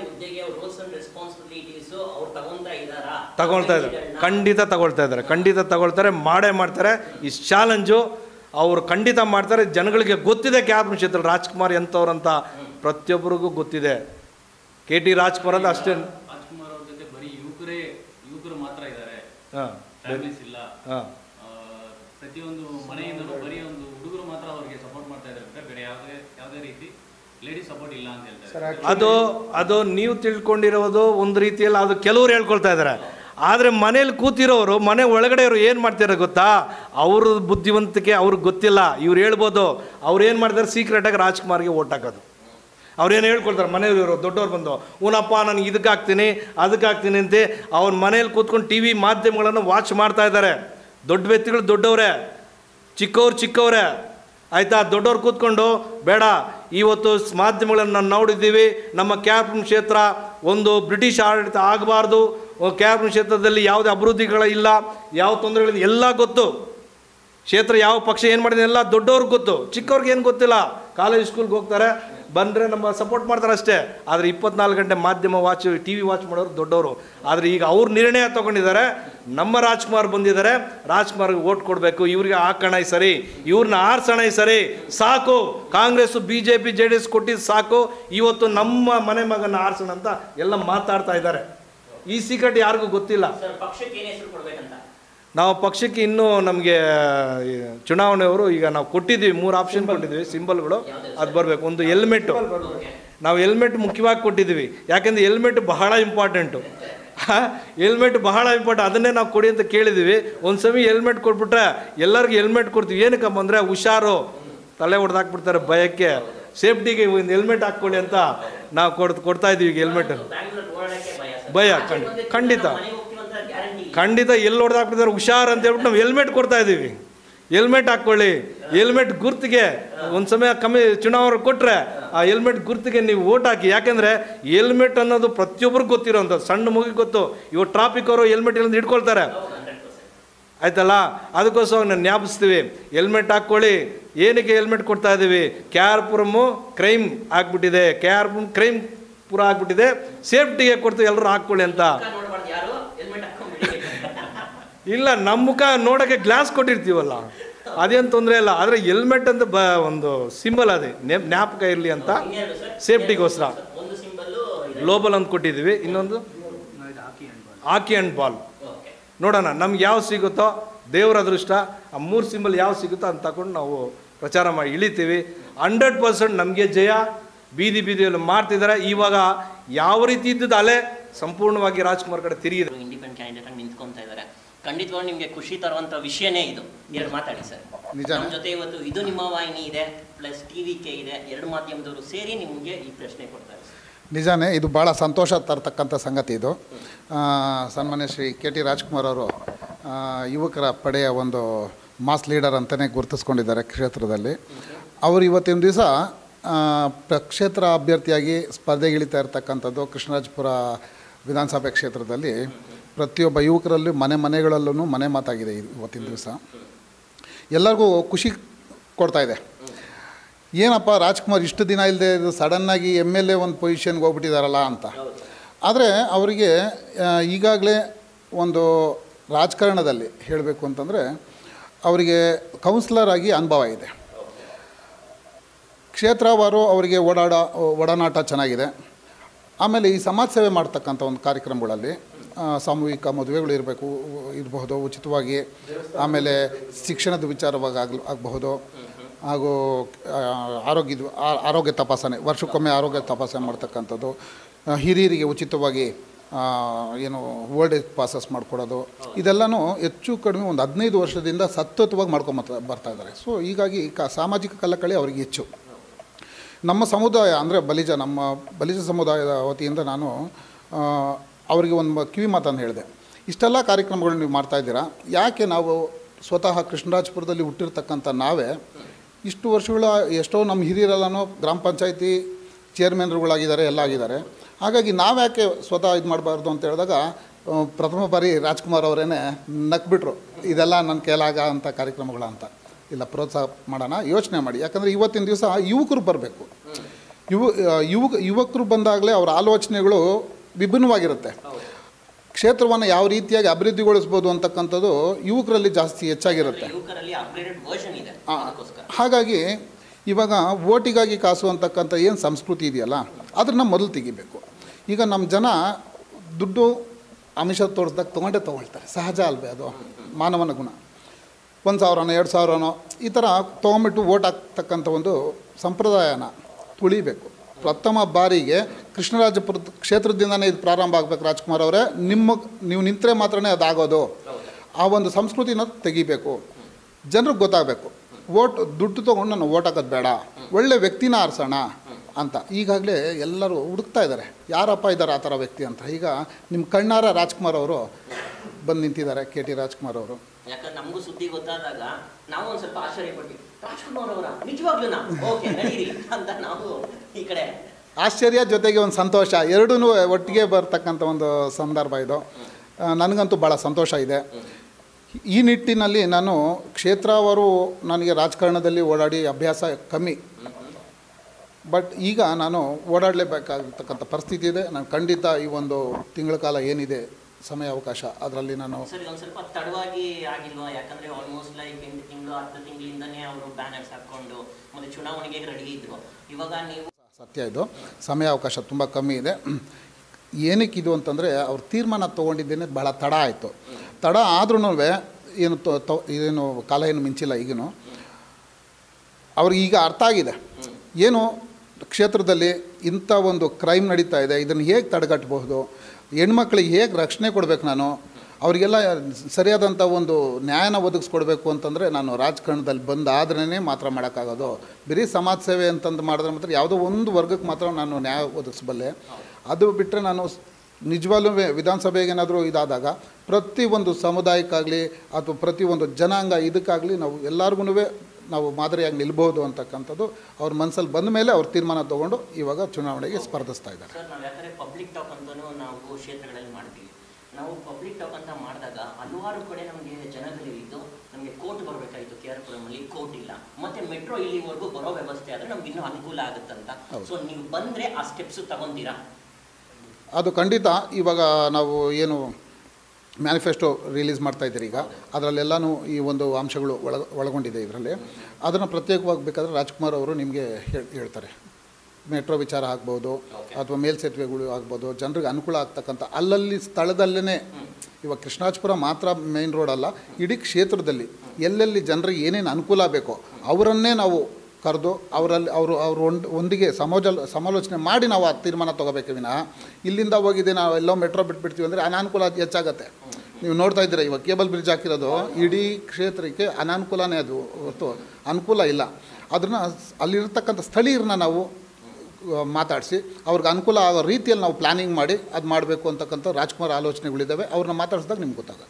ತಗೊಳ್ತಾ ಇದ್ದಾರೆ, ಖಂಡಿತ ತಗೊಳ್ತಾರೆ, ಮಾಡೇ ಮಾಡ್ತಾರೆ. ಈ ಚಾಲೆಂಜು ಅವರು ಖಂಡಿತ ಮಾಡ್ತಾರೆ. ಜನಗಳಿಗೆ ಗೊತ್ತಿದೆ ಕ್ಯಾಬಿನೆಟ್ ಕ್ಷೇತ್ರ ರಾಜ್ಕುಮಾರ್ ಎಂಥವ್ರಂತ ಪ್ರತಿಯೊಬ್ಬರಿಗೂ ಗೊತ್ತಿದೆ. K.T. ರಾಜ್ಕುಮಾರ್ ಅಂತ ಅಷ್ಟೇ. ರಾಜ್ಕುಮಾರ್ ಅವ್ರ ಜೊತೆ ಬರೀ ಯುವಕರು ಮಾತ್ರ ಇದ್ದಾರೆ, ಫ್ಯಾಮಿಲೀಸ್ ಇಲ್ಲ. ಪ್ರತಿಯೊಂದು ಮನೆಯಿಂದಲೂ ಬರೀ ಒಂದು ಹುಡುಗರು ಮಾತ್ರ ಅವ್ರಿಗೆ ಸಪೋರ್ಟ್ ಮಾಡ್ತಾ ಇದ್ದಾರೆ, ಬೇರೆ ಯಾವುದೇ ರೀತಿ ಲೇಡೀಸ್ ಸಪೋರ್ಟ್ ಇಲ್ಲ ಅಂತ ಹೇಳ್ತಾರೆ. ಅದು ನೀವು ತಿಳ್ಕೊಂಡಿರೋದು ಒಂದು ರೀತಿಯಲ್ಲಿ, ಅದು ಕೆಲವ್ರು ಹೇಳ್ಕೊಳ್ತಾ ಇದ್ದಾರೆ. ಆದರೆ ಮನೇಲಿ ಕೂತಿರೋರು, ಮನೆ ಒಳಗಡೆ ಇವರು ಏನು ಮಾಡ್ತಾರೆ ಗೊತ್ತಾ, ಅವ್ರ ಬುದ್ಧಿವಂತಿಕೆ ಅವ್ರಿಗೆ ಗೊತ್ತಿಲ್ಲ. ಇವ್ರು ಹೇಳ್ಬೋದು, ಅವ್ರು ಏನು ಮಾಡ್ತಾರೆ, ಸೀಕ್ರೆಟಾಗಿ ರಾಜ್ಕುಮಾರ್ಗೆ ಓಟ್ ಹಾಕೋದು. ಅವ್ರೇನು ಹೇಳ್ಕೊಳ್ತಾರೆ ಮನೆಯವರು, ದೊಡ್ಡವ್ರು ಬಂದು ಊನಪ್ಪ ನನಗೆ ಇದಕ್ಕೆ ಹಾಕ್ತೀನಿ ಅದಕ್ಕೆ ಹಾಕ್ತೀನಿ ಅಂತ ಅವ್ರ ಮನೇಲಿ ಕೂತ್ಕೊಂಡು ಟಿ ವಿ ಮಾಧ್ಯಮಗಳನ್ನು ವಾಚ್ ಮಾಡ್ತಾ ಇದ್ದಾರೆ. ದೊಡ್ಡ ವ್ಯಕ್ತಿಗಳು ದೊಡ್ಡವರೇ, ಚಿಕ್ಕವರೇ ಆಯಿತಾ. ದೊಡ್ಡವ್ರು ಕೂತ್ಕೊಂಡು ಬೇಡ, ಇವತ್ತು ಮಾಧ್ಯಮಗಳನ್ನು ನಾವು ನೋಡಿದ್ದೀವಿ, ನಮ್ಮ ಕ್ಯಾಬಿನೆಟ್ ಕ್ಷೇತ್ರ ಒಂದು ಬ್ರಿಟಿಷ್ ಆಡಳಿತ ಆಗಬಾರ್ದು, ಕ್ಯಾಬಿನೆಟ್ ಕ್ಷೇತ್ರದಲ್ಲಿ ಯಾವುದೇ ಅಭಿವೃದ್ಧಿಗಳಿಲ್ಲ, ಯಾವ ತೊಂದರೆಗಳಿದೆ ಎಲ್ಲ ಗೊತ್ತು. ಕ್ಷೇತ್ರ ಯಾವ ಪಕ್ಷ ಏನು ಮಾಡಿದೆ ಎಲ್ಲ ದೊಡ್ಡವ್ರಿಗೆ ಗೊತ್ತು, ಚಿಕ್ಕವ್ರಿಗೆ ಏನು ಗೊತ್ತಿಲ್ಲ. ಕಾಲೇಜ್ ಸ್ಕೂಲ್ಗೆ ಹೋಗ್ತಾರೆ, ಬಂದರೆ ನಮ್ಮ ಸಪೋರ್ಟ್ ಮಾಡ್ತಾರೆ ಅಷ್ಟೇ. ಆದರೆ 24 ಗಂಟೆ ಮಾಧ್ಯಮ ವಾಚ್, ಟಿ ವಿ ವಾಚ್ ಮಾಡೋರು ದೊಡ್ಡವರು. ಆದರೆ ಈಗ ಅವ್ರು ನಿರ್ಣಯ ತೊಗೊಂಡಿದ್ದಾರೆ, ನಮ್ಮ ರಾಜ್ಕುಮಾರ್ ಬಂದಿದ್ದಾರೆ, ರಾಜ್ಕುಮಾರ್ಗೆ ಓಟ್ ಕೊಡಬೇಕು, ಇವ್ರಿಗೆ ಹಾಕೋಣ ಸರಿ, ಇವ್ರನ್ನ ಆರ್ಸೋಣ ಸರಿ, ಸಾಕು. ಕಾಂಗ್ರೆಸ್ಸು BJP JDS ಕೊಟ್ಟಿದ್ದು ಸಾಕು, ಇವತ್ತು ನಮ್ಮ ಮನೆ ಮಗನ ಆರ್ಸೋಣ ಅಂತ ಎಲ್ಲ ಮಾತಾಡ್ತಾ ಇದ್ದಾರೆ. ಈ ಸೀಕ್ರೆಟ್ ಯಾರಿಗೂ ಗೊತ್ತಿಲ್ಲ. ನಾವು ಪಕ್ಷಕ್ಕೆ ಇನ್ನೂ ನಮಗೆ ಚುನಾವಣೆಯವರು ಈಗ ನಾವು ಕೊಟ್ಟಿದ್ದೀವಿ, 3 ಆಪ್ಷನ್ ಕೊಟ್ಟಿದ್ದೀವಿ, ಸಿಂಬಲ್ಗಳು ಅದು ಬರಬೇಕು. ಒಂದು ಹೆಲ್ಮೆಟ್ಟು, ನಾವು ಹೆಲ್ಮೆಟ್ ಮುಖ್ಯವಾಗಿ ಕೊಟ್ಟಿದ್ದೀವಿ, ಯಾಕೆಂದರೆ ಹೆಲ್ಮೆಟ್ ಬಹಳ ಇಂಪಾರ್ಟೆಂಟು. ಅದನ್ನೇ ನಾವು ಕೊಡಿ ಅಂತ ಕೇಳಿದ್ದೀವಿ. ಒಂದು ಸಮಯ ಹೆಲ್ಮೆಟ್ ಕೊಟ್ಬಿಟ್ರೆ ಎಲ್ಲರಿಗೂ ಹೆಲ್ಮೆಟ್ ಕೊಡ್ತೀವಿ. ಏನಕ್ಕಪ್ಪ ಅಂದರೆ ಹುಷಾರು, ತಲೆ ಹೊಡೆದಾಕ್ಬಿಡ್ತಾರೆ ಭಯಕ್ಕೆ, ಸೇಫ್ಟಿಗೆ ಒಂದು ಹೆಲ್ಮೆಟ್ ಹಾಕ್ಕೊಳ್ಳಿ ಅಂತ ನಾವು ಕೊಡ್ತಾ ಇದ್ದೀವಿ. ಈಗ ಹೆಲ್ಮೆಟ್ ಭಯ ಖಂಡಿತ ಎಲ್ಲಿ ಹೊಡೆದಾಕ್ಬಿಡ್ತಾರೆ ಹುಷಾರು ಅಂತ ಹೇಳ್ಬಿಟ್ಟು ನಾವು ಹೆಲ್ಮೆಟ್ ಕೊಡ್ತಾ ಇದ್ದೀವಿ. ಹೆಲ್ಮೆಟ್ ಹಾಕ್ಕೊಳ್ಳಿ, ಹೆಲ್ಮೆಟ್ ಗುರ್ತಿಗೆ ಒಂದು ಸಮಯ ಚುನಾವಣೆ ಕೊಟ್ಟರೆ ಆ ಹೆಲ್ಮೆಟ್ ಗುರ್ತಿಗೆ ನೀವು ಓಟ್ ಹಾಕಿ. ಯಾಕೆಂದರೆ ಹೆಲ್ಮೆಟ್ ಅನ್ನೋದು ಪ್ರತಿಯೊಬ್ಬರಿಗೂ ಗೊತ್ತಿರೋಂಥದ್ದು, ಸಣ್ಣ ಮಗುಗೆ ಗೊತ್ತು. ಇವಾಗ ಟ್ರಾಫಿಕ್ ಅವರು ಹೆಲ್ಮೆಟ್ ಇಲ್ಲಂದು ಹಿಡ್ಕೊಳ್ತಾರೆ, ಆಯ್ತಲ್ಲ. ಅದಕ್ಕೋಸ್ಕರ ನಾವು ಜ್ಞಾಪಿಸ್ತೀವಿ, ಹೆಲ್ಮೆಟ್ ಹಾಕ್ಕೊಳ್ಳಿ. ಏನಕ್ಕೆ ಹೆಲ್ಮೆಟ್ ಕೊಡ್ತಾ ಇದ್ದೀವಿ, KR-ಪುರಮು ಕ್ರೈಮ್ ಆಗಿಬಿಟ್ಟಿದೆ, KR-ಪುರಂ ಕ್ರೈಮ್ ಪುರ ಆಗಿಬಿಟ್ಟಿದೆ, ಸೇಫ್ಟಿಗೆ ಕೊಡ್ತೀವಿ, ಎಲ್ಲರೂ ಹಾಕ್ಕೊಳ್ಳಿ ಅಂತ. ಇಲ್ಲ, ನಮ್ಮ ಮುಖ ನೋಡೋಕ್ಕೆ ಗ್ಲಾಸ್ ಕೊಟ್ಟಿರ್ತೀವಲ್ಲ, ಅದೇನು ತೊಂದರೆ ಇಲ್ಲ. ಆದರೆ ಹೆಲ್ಮೆಟ್ ಅಂತ ಒಂದು ಸಿಂಬಲ್ ಅದೇ, ಜ್ಞಾಪಕ ಇರಲಿ ಅಂತ, ಸೇಫ್ಟಿಗೋಸ್ಕರ ಗ್ಲೋಬಲ್ ಅಂತ ಕೊಟ್ಟಿದ್ದೀವಿ. ಇನ್ನೊಂದು ಹಾಕಿ ಆ್ಯಂಡ್ ಬಾಲ್. ನೋಡೋಣ ನಮ್ಗೆ ಯಾವ ಸಿಗುತ್ತೋ, ದೇವರ ಅದೃಷ್ಟ, ಆ 3 ಸಿಂಬಲ್ ಯಾವ ಸಿಗುತ್ತೋ ಅಂತ ತಗೊಂಡು ನಾವು ಪ್ರಚಾರ ಮಾಡಿ ಇಳಿತೀವಿ. 100% ನಮಗೆ ಜಯ. ಬೀದಿಯಲ್ಲಿ ಮಾಡ್ತಿದ್ದಾರೆ. ಇವಾಗ ಯಾವ ರೀತಿ ಇದ್ದದ್ದು ಅಲೆ ಸಂಪೂರ್ಣವಾಗಿ ರಾಜ್ಕುಮಾರ್ ಕಡೆ ತಿರುಗಿದೆ. ಇಂಡಿಪೆಂಡೆಂಟ್ ಕ್ಯಾಂಡಿಡೇಟ್ ಆಗಿ ನಿಂತ್ಕೊತಾ ಇದ್ದಾರೆ. ಖಂಡಿತವಾಗಿ ನಿಮಗೆ ಖುಷಿ ತರುವಂಥ ವಿಷಯನೇ ಇದು. ಎರಡು ಮಾತಾಡಿ ಸರ್. ನಮ್ಮ ಜೊತೆ ಇವತ್ತು ಇದು ನಿಮ್ಮ ವಾಹಿನಿ ಇದೆ, ಪ್ಲಸ್ TVK ಇದೆ, 2 ಮಾಧ್ಯಮದವರು ಸೇರಿ ನಿಮಗೆ ಈ ಪ್ರಶ್ನೆ ಕೊಡ್ತಾರೆ. ನಿಜಾನೇ, ಇದು ಭಾಳ ಸಂತೋಷ ತರ್ತಕ್ಕಂಥ ಸಂಗತಿ ಇದು. ಸನ್ಮಾನ್ಯ ಶ್ರೀ K.T. ರಾಜ್ಕುಮಾರ್ ಅವರು ಯುವಕರ ಪಡೆಯ ಒಂದು ಮಾಸ್ ಲೀಡರ್ ಅಂತಲೇ ಗುರುತಿಸ್ಕೊಂಡಿದ್ದಾರೆ ಕ್ಷೇತ್ರದಲ್ಲಿ. ಅವರು ಇವತ್ತಿನ ದಿವಸ ಕ್ಷೇತ್ರ ಅಭ್ಯರ್ಥಿಯಾಗಿ ಸ್ಪರ್ಧೆಗಿಳಿತಾ ಇರ್ತಕ್ಕಂಥದ್ದು ಕೃಷ್ಣರಾಜಪುರ ವಿಧಾನಸಭೆ ಕ್ಷೇತ್ರದಲ್ಲಿ ಪ್ರತಿಯೊಬ್ಬ ಯುವಕರಲ್ಲೂ ಮನೆಗಳಲ್ಲೂ ಮನೆ ಮಾತಾಗಿದೆ ಇವತ್ತಿನ ದಿವಸ. ಎಲ್ಲರಿಗೂ ಖುಷಿ ಕೊಡ್ತಾಯಿದೆ. ಏನಪ್ಪ ರಾಜ್ಕುಮಾರ್ ಇಷ್ಟು ದಿನ ಇಲ್ಲದೆ ಇದು ಸಡನ್ನಾಗಿ MLA ಒಂದು ಪೊಸಿಷನ್ಗೆ ಹೋಗ್ಬಿಟ್ಟಿದ್ದಾರಲ್ಲ ಅಂತ. ಆದರೆ ಅವರಿಗೆ ಈಗಾಗಲೇ ಒಂದು ರಾಜಕಾರಣದಲ್ಲಿ ಹೇಳಬೇಕು ಅಂತಂದರೆ ಅವರಿಗೆ ಕೌನ್ಸಿಲರ್ ಆಗಿ ಅನುಭವ ಇದೆ. ಕ್ಷೇತ್ರವಾರು ಅವರಿಗೆ ಒಡನಾಟ ಚೆನ್ನಾಗಿದೆ. ಆಮೇಲೆ ಈ ಸಮಾಜ ಸೇವೆ ಮಾಡ್ತಕ್ಕಂಥ ಒಂದು ಕಾರ್ಯಕ್ರಮಗಳಲ್ಲಿ ಸಾಮೂಹಿಕ ಮದುವೆಗಳು ಇರಬಹುದು ಉಚಿತವಾಗಿ, ಆಮೇಲೆ ಶಿಕ್ಷಣದ ವಿಚಾರವಾಗಿ ಆಗಬಹುದು, ಹಾಗೂ ಆರೋಗ್ಯ ತಪಾಸಣೆ, ವರ್ಷಕ್ಕೊಮ್ಮೆ ಆರೋಗ್ಯ ತಪಾಸಣೆ ಮಾಡ್ತಕ್ಕಂಥದ್ದು, ಹಿರಿಯರಿಗೆ ಉಚಿತವಾಗಿ ಏನು ಓಲ್ಡ್ ಏಜ್ ಪಾಸಸ್ ಮಾಡಿಕೊಡೋದು, ಇದೆಲ್ಲನೂ ಹೆಚ್ಚು ಕಡಿಮೆ ಒಂದು 15 ವರ್ಷದಿಂದ ಸತತವಾಗಿ ಬರ್ತಾ ಇದ್ದಾರೆ. ಸೊ ಹೀಗಾಗಿ ಸಾಮಾಜಿಕ ಕಳಕಳಿ ಅವರಿಗೆ ಹೆಚ್ಚು. ನಮ್ಮ ಸಮುದಾಯ ಅಂದರೆ ನಮ್ಮ ಬಲಿಜ ಸಮುದಾಯದ ವತಿಯಿಂದ ನಾನು ಅವರಿಗೆ ಒಂದು ಕಿವಿ ಮಾತನ್ನು ಹೇಳಿದೆ. ಇಷ್ಟೆಲ್ಲ ಕಾರ್ಯಕ್ರಮಗಳು ನೀವು ಮಾಡ್ತಾಯಿದ್ದೀರಾ, ಯಾಕೆ ನಾವು ಸ್ವತಃ ಕೃಷ್ಣರಾಜಪುರದಲ್ಲಿ ಹುಟ್ಟಿರ್ತಕ್ಕಂಥ ನಾವೇ ಇಷ್ಟು ವರ್ಷಗಳ ಎಷ್ಟೋ ನಮ್ಮ ಹಿರಿಯರೆಲ್ಲನೂ ಗ್ರಾಮ ಪಂಚಾಯತಿ ಚೇರ್ಮನ್ರುಗಳಾಗಿದ್ದಾರೆ, ಎಲ್ಲ ಆಗಿದ್ದಾರೆ. ಹಾಗಾಗಿ ನಾವು ಯಾಕೆ ಸ್ವತಃ ಇದು ಮಾಡಬಾರ್ದು ಅಂತ ಹೇಳಿದಾಗ ಪ್ರಥಮ ಬಾರಿ ರಾಜ್ಕುಮಾರ್ ಅವರೇ ನಕ್ಬಿಟ್ರು, ಇದೆಲ್ಲ ನನ್ನ ಕೈಲಾಗ ಅಂಥ ಕಾರ್ಯಕ್ರಮಗಳ ಅಂತ. ಇಲ್ಲ ಪ್ರೋತ್ಸಾಹ ಮಾಡೋಣ, ಯೋಚನೆ ಮಾಡಿ. ಯಾಕಂದರೆ ಇವತ್ತಿನ ದಿವಸ ಯುವಕರು ಬರಬೇಕು. ಯುವಕರು ಬಂದಾಗಲೇ ಅವರ ಆಲೋಚನೆಗಳು ವಿಭಿನ್ನವಾಗಿರುತ್ತೆ. ಕ್ಷೇತ್ರವನ್ನು ಯಾವ ರೀತಿಯಾಗಿ ಅಭಿವೃದ್ಧಿಗೊಳಿಸ್ಬೋದು ಅಂತಕ್ಕಂಥದ್ದು ಯುವಕರಲ್ಲಿ ಜಾಸ್ತಿ ಹೆಚ್ಚಾಗಿರುತ್ತೆ. ಹಾಗಾಗಿ ಇವಾಗ ಓಟಿಗಾಗಿ ಕಾಸು ಅಂತಕ್ಕಂಥ ಏನು ಸಂಸ್ಕೃತಿ ಇದೆಯಲ್ಲ, ಅದನ್ನು ಮೊದಲು ತೆಗಿಬೇಕು. ಈಗ ನಮ್ಮ ಜನ ದುಡ್ಡು ಆಮಿಷ ತೋರಿಸ್ದಾಗ ತೊಗೊಳ್ತಾರೆ, ಸಹಜ ಅಲ್ವೇ, ಅದು ಮಾನವನ ಗುಣ. 1,000ನೋ 2,000ನೋ ಈ ಥರ ತೊಗೊಂಬಿಟ್ಟು ಓಟ್ ಹಾಕ್ತಕ್ಕಂಥ ಒಂದು ಸಂಪ್ರದಾಯನ ತುಳಿಬೇಕು. ಪ್ರಥಮ ಬಾರಿಗೆ ಕೃಷ್ಣರಾಜಪುರ ಕ್ಷೇತ್ರದಿಂದನೇ ಇದು ಪ್ರಾರಂಭ ಆಗಬೇಕು. ರಾಜ್ಕುಮಾರ್ ಅವರೇ, ನೀವು ನಿಂತರೆ ಮಾತ್ರನೇ ಅದಾಗೋದು. ಆ ಒಂದು ಸಂಸ್ಕೃತಿನ ತೆಗಿಬೇಕು. ಜನರಿಗೆ ಗೊತ್ತಾಗಬೇಕು, ದುಡ್ಡು ತೊಗೊಂಡು ನಾನು ಓಟ್ ಹಾಕೋದು ಬೇಡ, ಒಳ್ಳೆ ವ್ಯಕ್ತಿನ ಆರಿಸೋಣ ಅಂತ. ಈಗಾಗಲೇ ಎಲ್ಲರೂ ಹುಡುಕ್ತಾ ಇದ್ದಾರೆ, ಯಾರಪ್ಪ ಇದ್ದಾರೆ ಆ ಥರ ವ್ಯಕ್ತಿ ಅಂತ. ಈಗ ನಿಮ್ಮ ಕಣ್ಣಾರ ರಾಜ್ಕುಮಾರ್ ಅವರು ಬಂದು ನಿಂತಿದ್ದಾರೆ, K.T. ರಾಜ್ಕುಮಾರ್ ಅವರು. ಯಾಕಂದ್ರೆ ನಮಗೂ ಸುದ್ದಿ ಗೊತ್ತಾದಾಗ ನಾವು ಒಂದು ಸ್ವಲ್ಪ ಆಶ್ಚರ್ಯ ಪಡ್ತೀವಿ, ರಾಜ್ಕುಮಾರ್ ಅವರ ನಿಜವಾಗ್ಲೂ ಓಕೆ ನಡೀರಿ ಅಂತ ನಾವು ಈ ಕಡೆ. ಆಶ್ಚರ್ಯ ಜೊತೆಗೆ ಒಂದು ಸಂತೋಷ, ಎರಡೂ ಒಟ್ಟಿಗೆ ಬರ್ತಕ್ಕಂಥ ಒಂದು ಸಂದರ್ಭ ಇದು. ನನಗಂತೂ ಭಾಳ ಸಂತೋಷ ಇದೆ. ಈ ನಿಟ್ಟಿನಲ್ಲಿ ನಾನು ಕ್ಷೇತ್ರವಾರು ನನಗೆ ರಾಜಕಾರಣದಲ್ಲಿ ಓಡಾಡಿ ಅಭ್ಯಾಸ ಕಮ್ಮಿ, ಬಟ್ ಈಗ ನಾನು ಓಡಾಡಲೇಬೇಕಾಗಿರ್ತಕ್ಕಂಥ ಪರಿಸ್ಥಿತಿ ಇದೆ. ನಾನು ಖಂಡಿತ ಈ ಒಂದು ತಿಂಗಳ ಕಾಲ ಏನಿದೆ ಸಮಯ ಅವಕಾಶ, ಅದರಲ್ಲಿ ನಾನು ಸರಿ ಒಂದು ಸ್ವಲ್ಪ ತಡವಾಗಿ ಆಗಿಲ್ವಾ? ಯಾಕಂದರೆ ಆಲ್ಮೋಸ್ಟ್ ಲೈಕ್ 8 ತಿಂಗಳು 10 ತಿಂಗಳಿಂದನೇ ಅವರು ಬ್ಯಾನರ್ಸ್ ಹಾಕ್ಕೊಂಡು ಮತ್ತು ಚುನಾವಣೆಗೆ ರೆಡಿ ಇದ್ದರು. ಇವಾಗ ನೀವು ಸತ್ಯ, ಇದು ಸಮಯ ಅವಕಾಶ ತುಂಬ ಕಮ್ಮಿ ಇದೆ. ಏನಕ್ಕಿದು ಅಂತಂದರೆ ಅವ್ರು ತೀರ್ಮಾನ ತೊಗೊಂಡಿದ್ದೇನೆ ಭಾಳ ತಡ ಆಯಿತು. ತಡ ಆದ್ರೂ ಏನು ಕಾಲ ಏನು ಮಿಂಚಿಲ್ಲ. ಈಗಲೂ ಅವ್ರಿಗೆ ಈಗ ಅರ್ಥ ಆಗಿದೆ, ಏನು ಕ್ಷೇತ್ರದಲ್ಲಿ ಇಂಥ ಒಂದು ಕ್ರೈಮ್ ನಡೀತಾ ಇದೆ, ಇದನ್ನು ಹೇಗೆ ತಡೆಗಟ್ಟಬಹುದು, ಹೆಣ್ಮಕ್ಳಿಗೆ ಹೇಗೆ ರಕ್ಷಣೆ ಕೊಡಬೇಕು, ನಾನು ಅವರಿಗೆಲ್ಲ ಸರಿಯಾದಂಥ ಒಂದು ನ್ಯಾಯನ ಒದಗಿಸ್ಕೊಡ್ಬೇಕು ಅಂತಂದರೆ ನಾನು ರಾಜಕಾರಣದಲ್ಲಿ ಬಂದಾದ್ರೇ ಮಾತ್ರ ಮಾಡೋಕ್ಕಾಗೋದು. ಬರೀ ಸಮಾಜ ಸೇವೆ ಅಂತಂದು ಮಾಡಿದ್ರೆ ಮಾತ್ರ ಯಾವುದೋ ಒಂದು ವರ್ಗಕ್ಕೆ ಮಾತ್ರ ನಾನು ನ್ಯಾಯ ಒದಗಿಸಬಲ್ಲೆ. ಅದು ಬಿಟ್ಟರೆ ನಾನು ನಿಜವಾಗ್ಲೂ ವಿಧಾನಸಭೆಗೆ ಏನಾದರೂ ಇದಾದಾಗ ಪ್ರತಿಯೊಂದು ಸಮುದಾಯಕ್ಕಾಗಲಿ ಅಥವಾ ಪ್ರತಿಯೊಂದು ಜನಾಂಗ ಇದಕ್ಕಾಗಲಿ ನಾವು ಎಲ್ಲರಿಗೂ ನಾವು ಮಾದರಿಯಾಗಿ ನಿಲ್ಬೋದು ಅಂತಕ್ಕಂಥದ್ದು ಅವ್ರ ಮನಸ್ಸಲ್ಲಿ ಬಂದ ಮೇಲೆ ಅವ್ರು ತೀರ್ಮಾನ ತೊಗೊಂಡು ಇವಾಗ ಚುನಾವಣೆಗೆ ಸ್ಪರ್ಧಿಸ್ತಾ ಇದ್ದಾರೆ. ಸರ್, ನಾವು ಯಾಕಂದರೆ ಪಬ್ಲಿಕ್ ಟಾಕ್ ಅಂತಲೂ ನಾವು ಕ್ಷೇತ್ರಗಳಲ್ಲಿ ಮಾಡ್ತೀವಿ. ನಾವು ಪಬ್ಲಿಕ್ ಟಾಕ್ ಅಂತ ಮಾಡಿದಾಗ ಹಲವಾರು ಕಡೆ ನಮಗೆ ಜನಗಳಿದ್ದು ನಮಗೆ ಕೋರ್ಟ್ ಬರಬೇಕಾಯಿತು, KR ಪುರಮಲ್ಲಿ ಕೋರ್ಟ್ ಇಲ್ಲ, ಮತ್ತು ಮೆಟ್ರೋ ಇಲ್ಲಿವರೆಗೂ ಬರೋ ವ್ಯವಸ್ಥೆ ಆದರೆ ನಮ್ಗೆ ಇನ್ನೂ ಅನುಕೂಲ ಆಗುತ್ತಂತ. ಸೊ ನೀವು ಬಂದರೆ ಆ ಸ್ಟೆಪ್ಸು ತಗೊತೀರಾ? ಅದು ಖಂಡಿತ. ಇವಾಗ ನಾವು ಏನು ಮ್ಯಾನಿಫೆಸ್ಟೋ ರಿಲೀಸ್ ಮಾಡ್ತಾಯಿದ್ದೀರಿ, ಈಗ ಅದರಲ್ಲೆಲ್ಲನೂ ಈ ಒಂದು ಅಂಶಗಳು ಒಳಗೊಂಡಿದೆ. ಇದರಲ್ಲಿ ಅದನ್ನು ಪ್ರತ್ಯೇಕವಾಗಿ ಬೇಕಾದರೆ ರಾಜ್ಕುಮಾರ್ ಅವರು ನಿಮಗೆ ಹೇಳ್ತಾರೆ. ಮೆಟ್ರೋ ವಿಚಾರ ಆಗ್ಬೋದು ಅಥವಾ ಮೇಲ್ಸೇತುವೆಗಳು ಆಗ್ಬೋದು, ಜನರಿಗೆ ಅನುಕೂಲ ಆಗ್ತಕ್ಕಂಥ ಅಲ್ಲಲ್ಲಿ ಸ್ಥಳದಲ್ಲೇ. ಇವಾಗ ಕೃಷ್ಣರಾಜಪುರ ಮಾತ್ರ ಮೇನ್ ರೋಡ್ ಅಲ್ಲ, ಇಡೀ ಕ್ಷೇತ್ರದಲ್ಲಿ ಎಲ್ಲೆಲ್ಲಿ ಜನರಿಗೆ ಏನೇನು ಅನುಕೂಲ ಬೇಕೋ ಅವರನ್ನೇ ನಾವು ಕರೆದು ಅವರು ಒಂದಿಗೆ ಸಮಾಲೋಚನೆ ಮಾಡಿ ನಾವು ಆ ತೀರ್ಮಾನ ತೊಗೋಬೇಕು ವಿನಃ ಇಲ್ಲಿಂದ ಹೋಗಿದೆ ನಾವು ಎಲ್ಲೋ ಮೆಟ್ರೋ ಬಿಟ್ಬಿಡ್ತೀವಿ ಅಂದರೆ ಅನಾನುಕೂಲ ಹೆಚ್ಚಾಗತ್ತೆ. ನೀವು ನೋಡ್ತಾ ಇದ್ದೀರಾ, ಇವಾಗ ಕೇಬಲ್ ಬ್ರಿಡ್ಜ್ ಹಾಕಿರೋದು ಇಡೀ ಕ್ಷೇತ್ರಕ್ಕೆ ಅನಾನುಕೂಲನೇ, ಅದು ಹೊರತು ಅನುಕೂಲ ಇಲ್ಲ. ಅದನ್ನು ಅಲ್ಲಿರ್ತಕ್ಕಂಥ ಸ್ಥಳೀಯರನ್ನ ನಾವು ಮಾತಾಡಿಸಿ ಅವ್ರಿಗೆ ಅನುಕೂಲ ಆಗೋ ರೀತಿಯಲ್ಲಿ ನಾವು ಪ್ಲ್ಯಾನಿಂಗ್ ಮಾಡಿ ಅದು ಮಾಡಬೇಕು ಅಂತಕ್ಕಂಥ ರಾಜ್ಕುಮಾರ್ ಆಲೋಚನೆಗಳಿದ್ದಾವೆ. ಅವ್ರನ್ನ ಮಾತಾಡಿಸಿದಾಗ ನಿಮ್ಗೆ ಗೊತ್ತಾಗುತ್ತೆ.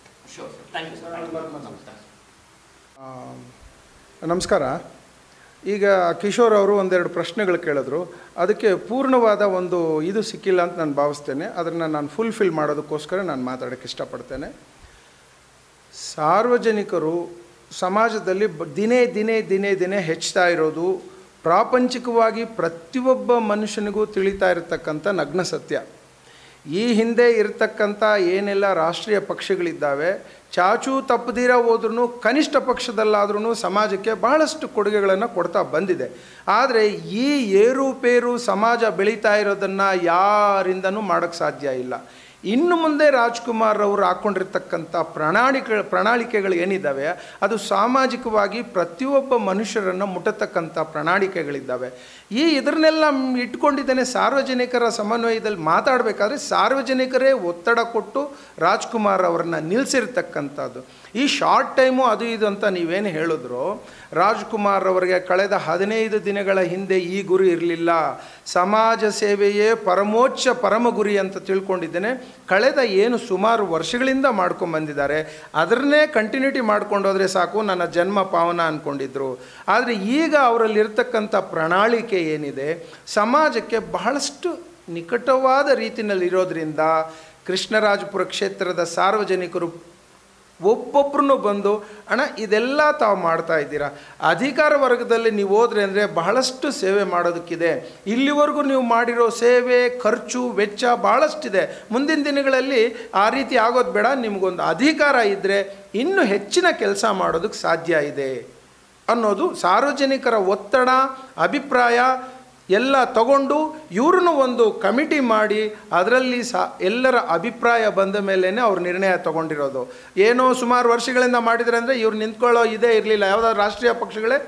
ನಮಸ್ಕಾರ. ಈಗ ಕಿಶೋರ್ ಅವರು ಒಂದೆರಡು ಪ್ರಶ್ನೆಗಳು ಕೇಳಿದ್ರು, ಅದಕ್ಕೆ ಪೂರ್ಣವಾದ ಒಂದು ಇದು ಸಿಕ್ಕಿಲ್ಲ ಅಂತ ನಾನು ಭಾವಿಸ್ತೇನೆ. ಅದನ್ನು ನಾನು ಫುಲ್ಫಿಲ್ ಮಾಡೋದಕ್ಕೋಸ್ಕರ ನಾನು ಮಾತಾಡೋಕ್ಕೆ ಇಷ್ಟಪಡ್ತೇನೆ. ಸಾರ್ವಜನಿಕರು ಸಮಾಜದಲ್ಲಿ ದಿನೇ ದಿನೇ ದಿನೇ ದಿನೇ ಹೆಚ್ಚುತ್ತಾ ಇರೋದು ಪ್ರಾಪಂಚಿಕವಾಗಿ ಪ್ರತಿಯೊಬ್ಬ ಮನುಷ್ಯನಿಗೂ ತಿಳಿತಾ ಇರತಕ್ಕಂಥ ನಗ್ನ ಸತ್ಯ. ಈ ಹಿಂದೆ ಇರತಕ್ಕಂಥ ಏನೆಲ್ಲ ರಾಷ್ಟ್ರೀಯ ಪಕ್ಷಗಳಿದ್ದಾವೆ, ಚಾಚೂ ತಪ್ಪದಿರ ಹೋದ್ರೂ ಕನಿಷ್ಠ ಪಕ್ಷದಲ್ಲಾದ್ರೂ ಸಮಾಜಕ್ಕೆ ಬಹಳಷ್ಟು ಕೊಡುಗೆಗಳನ್ನು ಕೊಡ್ತಾ ಬಂದಿದೆ. ಆದರೆ ಈ ಏರುಪೇರು ಸಮಾಜ ಬೆಳೀತಾ ಇರೋದನ್ನು ಯಾರಿಂದನೂ ಮಾಡೋಕ್ಕೆ ಸಾಧ್ಯ ಇಲ್ಲ. ಇನ್ನು ಮುಂದೆ ರಾಜ್ಕುಮಾರ್ ಅವರು ಹಾಕ್ಕೊಂಡಿರ್ತಕ್ಕಂಥ ಪ್ರಣಾಳಿಕೆಗಳು ಏನಿದ್ದಾವೆ ಅದು ಸಾಮಾಜಿಕವಾಗಿ ಪ್ರತಿಯೊಬ್ಬ ಮನುಷ್ಯರನ್ನು ಮುಟ್ಟತಕ್ಕಂಥ ಪ್ರಣಾಳಿಕೆಗಳಿದ್ದಾವೆ. ಇದನ್ನೆಲ್ಲ ಇಟ್ಕೊಂಡಿದ್ದೇನೆ. ಸಾರ್ವಜನಿಕರ ಸಮನ್ವಯದಲ್ಲಿ ಮಾತಾಡಬೇಕಾದ್ರೆ ಸಾರ್ವಜನಿಕರೇ ಒತ್ತಡ ಕೊಟ್ಟು ರಾಜ್ಕುಮಾರ್ ಅವರನ್ನು ನಿಲ್ಲಿಸಿರ್ತಕ್ಕಂಥದ್ದು. ಈ ಶಾರ್ಟ್ ಟೈಮು ಅದು ಇದು ಅಂತ ನೀವೇನು ಹೇಳಿದ್ರು, ರಾಜ್ಕುಮಾರ್ ಅವರಿಗೆ ಕಳೆದ 15 ದಿನಗಳ ಹಿಂದೆ ಈ ಗುರಿ ಇರಲಿಲ್ಲ. ಸಮಾಜ ಸೇವೆಯೇ ಪರಮ ಗುರಿ ಅಂತ ತಿಳ್ಕೊಂಡಿದ್ದೇನೆ. ಕಳೆದ ಏನು ಸುಮಾರು ವರ್ಷಗಳಿಂದ ಮಾಡ್ಕೊಂಬಂದಿದ್ದಾರೆ, ಅದನ್ನೇ ಕಂಟಿನ್ಯೂಟಿ ಮಾಡ್ಕೊಂಡೋದ್ರೆ ಸಾಕು, ನನ್ನ ಜನ್ಮ ಪಾವನ ಅಂದ್ಕೊಂಡಿದ್ರು. ಆದರೆ ಈಗ ಅವರಲ್ಲಿರ್ತಕ್ಕಂಥ ಪ್ರಣಾಳಿಕೆ ಏನಿದೆ ಸಮಾಜಕ್ಕೆ ಬಹಳಷ್ಟು ನಿಕಟವಾದ ರೀತಿಯಲ್ಲಿರೋದ್ರಿಂದ ಕೃಷ್ಣರಾಜಪುರ ಕ್ಷೇತ್ರದ ಸಾರ್ವಜನಿಕರು ಒಬ್ಬೊಬ್ಬರೂ ಬಂದು ಅಣ್ಣ ಇದೆಲ್ಲ ತಾವು ಮಾಡ್ತಾ ಇದ್ದೀರಾ, ಅಧಿಕಾರ ವರ್ಗದಲ್ಲಿ ನೀವು ಹೋದ್ರೆ ಅಂದರೆ ಬಹಳಷ್ಟು ಸೇವೆ ಮಾಡೋದಕ್ಕಿದೆ, ಇಲ್ಲಿವರೆಗೂ ನೀವು ಮಾಡಿರೋ ಸೇವೆ ಖರ್ಚು ವೆಚ್ಚ ಭಾಳಷ್ಟಿದೆ, ಮುಂದಿನ ದಿನಗಳಲ್ಲಿ ಆ ರೀತಿ ಆಗೋದು ಬೇಡ, ನಿಮಗೊಂದು ಅಧಿಕಾರ ಇದ್ದರೆ ಇನ್ನೂ ಹೆಚ್ಚಿನ ಕೆಲಸ ಮಾಡೋದಕ್ಕೆ ಸಾಧ್ಯ ಇದೆ ಅನ್ನೋದು ಸಾರ್ವಜನಿಕರ ಒತ್ತಡ ಅಭಿಪ್ರಾಯ ಎಲ್ಲ ತಗೊಂಡು ಇವ್ರನ್ನೂ ಒಂದು ಕಮಿಟಿ ಮಾಡಿ ಅದರಲ್ಲಿ ಎಲ್ಲರ ಅಭಿಪ್ರಾಯ ಬಂದ ಮೇಲೇ ಅವ್ರು ನಿರ್ಣಯ ತೊಗೊಂಡಿರೋದು. ಏನೋ ಸುಮಾರು ವರ್ಷಗಳಿಂದ ಮಾಡಿದರೆ ಅಂದರೆ ಇವ್ರು ನಿಂತ್ಕೊಳ್ಳೋ ಇದೇ ಇರಲಿಲ್ಲ. ಯಾವುದಾದ್ರು ರಾಷ್ಟ್ರೀಯ ಪಕ್ಷಗಳೇ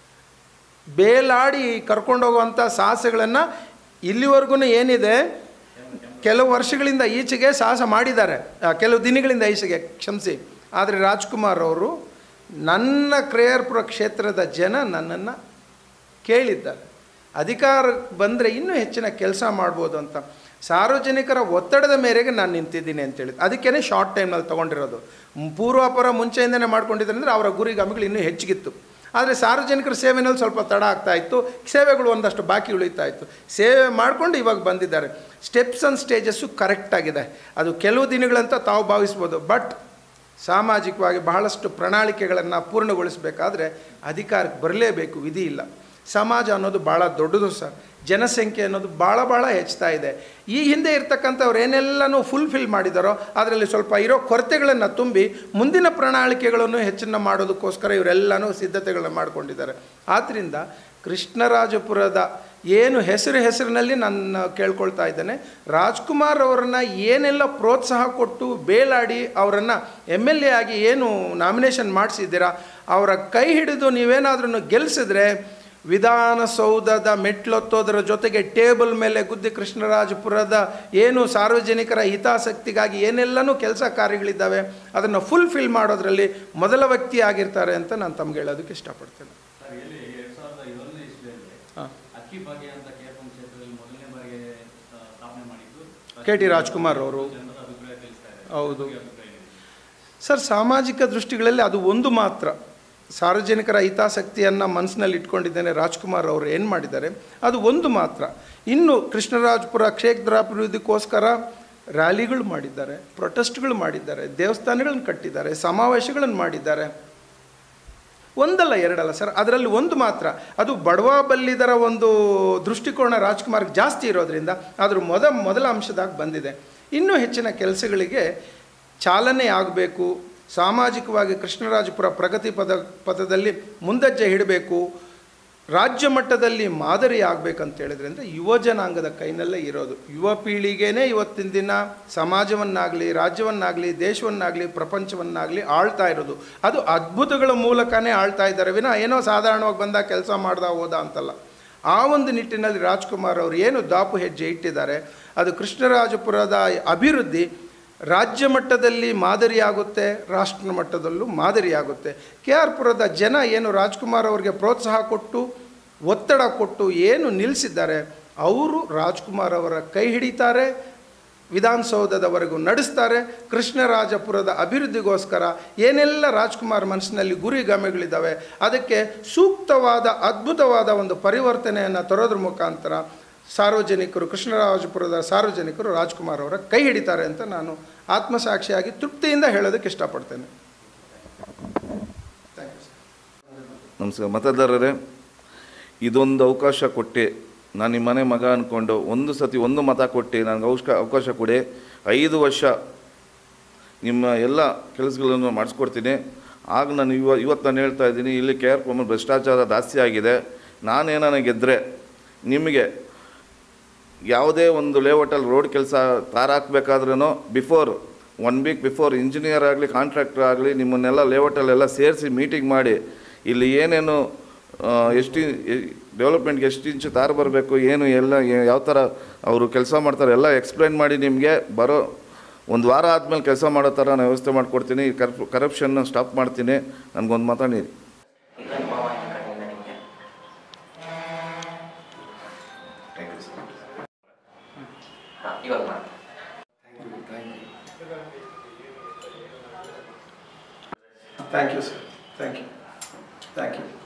ಬೇಲಾಡಿ ಕರ್ಕೊಂಡೋಗುವಂಥ ಸಾಹಸಗಳನ್ನು ಇಲ್ಲಿವರೆಗೂ ಏನಿದೆ ಕೆಲವು ವರ್ಷಗಳಿಂದ ಈಚೆಗೆ ಸಾಹಸ ಮಾಡಿದ್ದಾರೆ, ಕೆಲವು ದಿನಗಳಿಂದ ಈಚೆಗೆ ಕ್ಷಮಿಸಿ. ಆದರೆ ರಾಜ್ಕುಮಾರ್ ಅವರು ನನ್ನ KR ಕ್ಷೇತ್ರದ ಜನ ನನ್ನನ್ನು ಕೇಳಿದ್ದಾರೆ, ಅಧಿಕಾರಕ್ಕೆ ಬಂದರೆ ಇನ್ನೂ ಹೆಚ್ಚಿನ ಕೆಲಸ ಮಾಡ್ಬೋದು ಅಂತ. ಸಾರ್ವಜನಿಕರ ಒತ್ತಡದ ಮೇರೆಗೆ ನಾನು ನಿಂತಿದ್ದೀನಿ ಅಂತೇಳಿ ಅದಕ್ಕೇ ಶಾರ್ಟ್ ಟೈಮ್ನಲ್ಲಿ ತೊಗೊಂಡಿರೋದು. ಪೂರ್ವಾಪರ ಮುಂಚೆಯಿಂದನೇ ಮಾಡ್ಕೊಂಡಿದ್ದಾರೆ ಅಂದರೆ ಅವರ ಗುರಿಗಾಮಿಗಳು ಇನ್ನೂ ಹೆಚ್ಚಿಗಿತ್ತು. ಆದರೆ ಸಾರ್ವಜನಿಕರ ಸೇವೆಯಲ್ಲಿ ಸ್ವಲ್ಪ ತಡ ಆಗ್ತಾಯಿತ್ತು, ಸೇವೆಗಳು ಒಂದಷ್ಟು ಬಾಕಿ ಉಳಿತಾ ಇತ್ತು. ಸೇವೆ ಮಾಡಿಕೊಂಡು ಇವಾಗ ಬಂದಿದ್ದಾರೆ. ಸ್ಟೆಪ್ಸ್ ಆ್ಯಂಡ್ ಸ್ಟೇಜಸ್ಸು ಕರೆಕ್ಟಾಗಿದೆ. ಅದು ಕೆಲವು ದಿನಗಳಂತ ತಾವು ಭಾವಿಸ್ಬೋದು, ಬಟ್ ಸಾಮಾಜಿಕವಾಗಿ ಬಹಳಷ್ಟು ಪ್ರಣಾಳಿಕೆಗಳನ್ನು ಪೂರ್ಣಗೊಳಿಸಬೇಕಾದ್ರೆ ಅಧಿಕಾರಕ್ಕೆ ಬರಲೇಬೇಕು, ವಿಧಿ ಇಲ್ಲ. ಸಮಾಜ ಅನ್ನೋದು ಭಾಳ ದೊಡ್ಡದು ಸರ್, ಜನಸಂಖ್ಯೆ ಅನ್ನೋದು ಭಾಳ ಹೆಚ್ಚುತ್ತಾ ಇದೆ. ಈ ಹಿಂದೆ ಇರ್ತಕ್ಕಂಥವ್ರು ಏನೆಲ್ಲನೂ ಫುಲ್ಫಿಲ್ ಮಾಡಿದಾರೋ ಅದರಲ್ಲಿ ಸ್ವಲ್ಪ ಇರೋ ಕೊರತೆಗಳನ್ನು ತುಂಬಿ ಮುಂದಿನ ಪ್ರಣಾಳಿಕೆಗಳನ್ನು ಹೆಚ್ಚನ್ನು ಮಾಡೋದಕ್ಕೋಸ್ಕರ ಇವರೆಲ್ಲನೂ ಸಿದ್ಧತೆಗಳನ್ನು ಮಾಡಿಕೊಂಡಿದ್ದಾರೆ. ಆದ್ದರಿಂದ ಕೃಷ್ಣರಾಜಪುರದ ಏನು ಹೆಸರಿನಲ್ಲಿ ನಾನು ಕೇಳ್ಕೊಳ್ತಾ ಇದ್ದೇನೆ, ರಾಜ್ಕುಮಾರ್ ಅವರನ್ನು ಏನೆಲ್ಲ ಪ್ರೋತ್ಸಾಹ ಕೊಟ್ಟು ಬೇಲಾಡಿ ಅವರನ್ನು MLA ಆಗಿ ಏನು ನಾಮಿನೇಷನ್ ಮಾಡಿಸಿದ್ದೀರಾ, ಅವರ ಕೈ ಹಿಡಿದು ನೀವೇನಾದ್ರೂ ಗೆಲ್ಲಿಸಿದ್ರೆ ವಿಧಾನಸೌಧದ ಮೆಟ್ಲೊತ್ತೋದರ ಜೊತೆಗೆ ಟೇಬಲ್ ಮೇಲೆ ಗುದ್ದಿ ಕೃಷ್ಣರಾಜಪುರದ ಏನು ಸಾರ್ವಜನಿಕರ ಹಿತಾಸಕ್ತಿಗಾಗಿ ಏನೆಲ್ಲನೂ ಕೆಲಸ ಕಾರ್ಯಗಳಿದ್ದಾವೆ ಅದನ್ನು ಫುಲ್ಫಿಲ್ ಮಾಡೋದರಲ್ಲಿ ಮೊದಲ ವ್ಯಕ್ತಿ ಆಗಿರ್ತಾರೆ ಅಂತ ನಾನು ತಮ್ಗೆ ಹೇಳೋದಕ್ಕೆ ಇಷ್ಟಪಡ್ತೇನೆ. K.T.Rajkumar ಅವರು ಹೌದು ಸರ್. ಸಾಮಾಜಿಕ ದೃಷ್ಟಿಗಳಲ್ಲಿ ಅದು ಒಂದು ಮಾತ್ರ, ಸಾರ್ವಜನಿಕರ ಹಿತಾಸಕ್ತಿಯನ್ನು ಮನಸ್ಸಿನಲ್ಲಿ ಇಟ್ಕೊಂಡಿದ್ದೇನೆ ರಾಜ್ಕುಮಾರ್ ಅವರು ಏನು ಮಾಡಿದ್ದಾರೆ ಅದು ಒಂದು ಮಾತ್ರ. ಇನ್ನು ಕೃಷ್ಣರಾಜಪುರ ಕ್ಷೇತ್ರಾಭಿವೃದ್ಧಿಗೋಸ್ಕರ ರ್ಯಾಲಿಗಳು ಮಾಡಿದ್ದಾರೆ, ಪ್ರೊಟೆಸ್ಟ್ಗಳು ಮಾಡಿದ್ದಾರೆ, ದೇವಸ್ಥಾನಗಳನ್ನು ಕಟ್ಟಿದ್ದಾರೆ, ಸಮಾವೇಶಗಳನ್ನು ಮಾಡಿದ್ದಾರೆ. ಒಂದಲ್ಲ ಎರಡಲ್ಲ ಸರ್, ಅದರಲ್ಲಿ ಒಂದು ಮಾತ್ರ, ಅದು ಬಡವ ಬಲ್ಲಿದರ ಒಂದು ದೃಷ್ಟಿಕೋನ ರಾಜ್ಕುಮಾರ್ಗೆ ಜಾಸ್ತಿ ಇರೋದ್ರಿಂದ ಅದ್ರ ಮೊದಲ ಅಂಶದಾಗ ಬಂದಿದೆ. ಇನ್ನೂ ಹೆಚ್ಚಿನ ಕೆಲಸಗಳಿಗೆ ಚಾಲನೆ ಆಗಬೇಕು, ಸಾಮಾಜಿಕವಾಗಿ ಕೃಷ್ಣರಾಜಪುರ ಪ್ರಗತಿ ಪಥದಲ್ಲಿ ಮುಂದಜ್ಜೆ ಹಿಡಬೇಕು, ರಾಜ್ಯ ಮಟ್ಟದಲ್ಲಿ ಮಾದರಿ ಆಗಬೇಕಂತ ಹೇಳಿದ್ರೆ ಅಂದರೆ ಯುವ ಜನಾಂಗದ ಕೈನಲ್ಲೇ ಇರೋದು. ಯುವ ಪೀಳಿಗೆನೇ ಇವತ್ತಿನ ದಿನ ಸಮಾಜವನ್ನಾಗಲಿ ರಾಜ್ಯವನ್ನಾಗಲಿ ದೇಶವನ್ನಾಗಲಿ ಪ್ರಪಂಚವನ್ನಾಗಲಿ ಆಳ್ತಾ ಇರೋದು. ಅದು ಅದ್ಭುತಗಳ ಮೂಲಕನೇ ಆಳ್ತಾ ಇದ್ದಾರೆ ವಿನ ಏನೋ ಸಾಧಾರಣವಾಗಿ ಬಂದಾಗ ಕೆಲಸ ಮಾಡ್ದ ಹೋದ ಅಂತಲ್ಲ. ಆ ಒಂದು ನಿಟ್ಟಿನಲ್ಲಿ ರಾಜ್ಕುಮಾರ್ ಅವರು ಏನು ದಾಪು ಹೆಜ್ಜೆ ಇಟ್ಟಿದ್ದಾರೆ ಅದು ಕೃಷ್ಣರಾಜಪುರದ ಅಭಿವೃದ್ಧಿ ರಾಜ್ಯ ಮಟ್ಟದಲ್ಲಿ ಮಾದರಿಯಾಗುತ್ತೆ, ರಾಷ್ಟ್ರ ಮಟ್ಟದಲ್ಲೂ ಮಾದರಿಯಾಗುತ್ತೆ. KR ಪುರದ ಜನ ಏನು ರಾಜ್ಕುಮಾರ್ ಅವರಿಗೆ ಪ್ರೋತ್ಸಾಹ ಕೊಟ್ಟು ಒತ್ತಡ ಕೊಟ್ಟು ಏನು ನಿಲ್ಲಿಸಿದ್ದಾರೆ, ಅವರು ರಾಜ್ಕುಮಾರ್ ಅವರ ಕೈ ಹಿಡಿತಾರೆ, ವಿಧಾನಸೌಧದವರೆಗೂ ನಡೆಸ್ತಾರೆ. ಕೃಷ್ಣರಾಜಪುರದ ಅಭಿವೃದ್ಧಿಗೋಸ್ಕರ ಏನೆಲ್ಲ ರಾಜ್ಕುಮಾರ್ ಮನಸ್ಸಿನಲ್ಲಿ ಗುರಿಗಮೆಗಳಿದ್ದಾವೆ ಅದಕ್ಕೆ ಸೂಕ್ತವಾದ ಅದ್ಭುತವಾದ ಒಂದು ಪರಿವರ್ತನೆಯನ್ನು ತರೋದ್ರ ಮುಖಾಂತರ ಸಾರ್ವಜನಿಕರು ಕೃಷ್ಣರಾಜಪುರದ ಸಾರ್ವಜನಿಕರು ರಾಜ್ಕುಮಾರ್ ಅವರ ಕೈ ಹಿಡಿತಾರೆ ಅಂತ ನಾನು ಆತ್ಮಸಾಕ್ಷಿಯಾಗಿ ತೃಪ್ತಿಯಿಂದ ಹೇಳೋದಕ್ಕೆ ಇಷ್ಟಪಡ್ತೇನೆ. ನಮಸ್ಕಾರ ಮತದಾರರೇ, ಇದೊಂದು ಅವಕಾಶ ಕೊಟ್ಟು ನಾನು ನಿಮ್ಮ ಮನೆ ಮಗ ಅಂದ್ಕೊಂಡು ಒಂದು ಮತ ಕೊಟ್ಟು ನನಗೆ ಅವಕಾಶ ಕೊಡಿ. 5 ವರ್ಷ ನಿಮ್ಮ ಎಲ್ಲ ಕೆಲಸಗಳನ್ನು ಮಾಡಿಸ್ಕೊಡ್ತೀನಿ. ಆಗ ನಾನು ಇವತ್ತು ನಾನು ಹೇಳ್ತಾ ಇದ್ದೀನಿ, ಇಲ್ಲಿ KR ಭ್ರಷ್ಟಾಚಾರ ಜಾಸ್ತಿ ಆಗಿದೆ. ನಾನೇನಾನ ಗೆದ್ದರೆ ನಿಮಗೆ ಯಾವುದೇ ಒಂದು ಲೇಔಟಲ್ಲಿ ರೋಡ್ ಕೆಲಸ ಹಾಕಬೇಕಾದ್ರೂ ಬಿಫೋರ್ 1 ವೀಕ್ ಬಿಫೋರ್ ಇಂಜಿನಿಯರ್ ಆಗಲಿ ಕಾಂಟ್ರಾಕ್ಟರ್ ಆಗಲಿ ನಿಮ್ಮನ್ನೆಲ್ಲ ಲೇಔಟಲ್ಲೆಲ್ಲ ಸೇರಿಸಿ ಮೀಟಿಂಗ್ ಮಾಡಿ ಇಲ್ಲಿ ಏನೇನು ಎಷ್ಟು ಡೆವಲಪ್ಮೆಂಟ್ಗೆ ಎಷ್ಟು ಇಂಚು ತಾರು ಬರಬೇಕು, ಏನು ಎಲ್ಲ ಯಾವ ಥರ ಅವರು ಕೆಲಸ ಮಾಡ್ತಾರೆ ಎಲ್ಲ ಎಕ್ಸ್ಪ್ಲೈನ್ ಮಾಡಿ ನಿಮಗೆ ಬರೋ 1 ವಾರ ಆದಮೇಲೆ ಕೆಲಸ ಮಾಡೋ ಥರ ನಾನು ವ್ಯವಸ್ಥೆ ಮಾಡಿಕೊಡ್ತೀನಿ. ಕರಪ್ಷನ್ನ ಸ್ಟಾಪ್ ಮಾಡ್ತೀನಿ. ನನಗೊಂದು ಮಾತಾಡಿ. Thank you, sir. Thank you.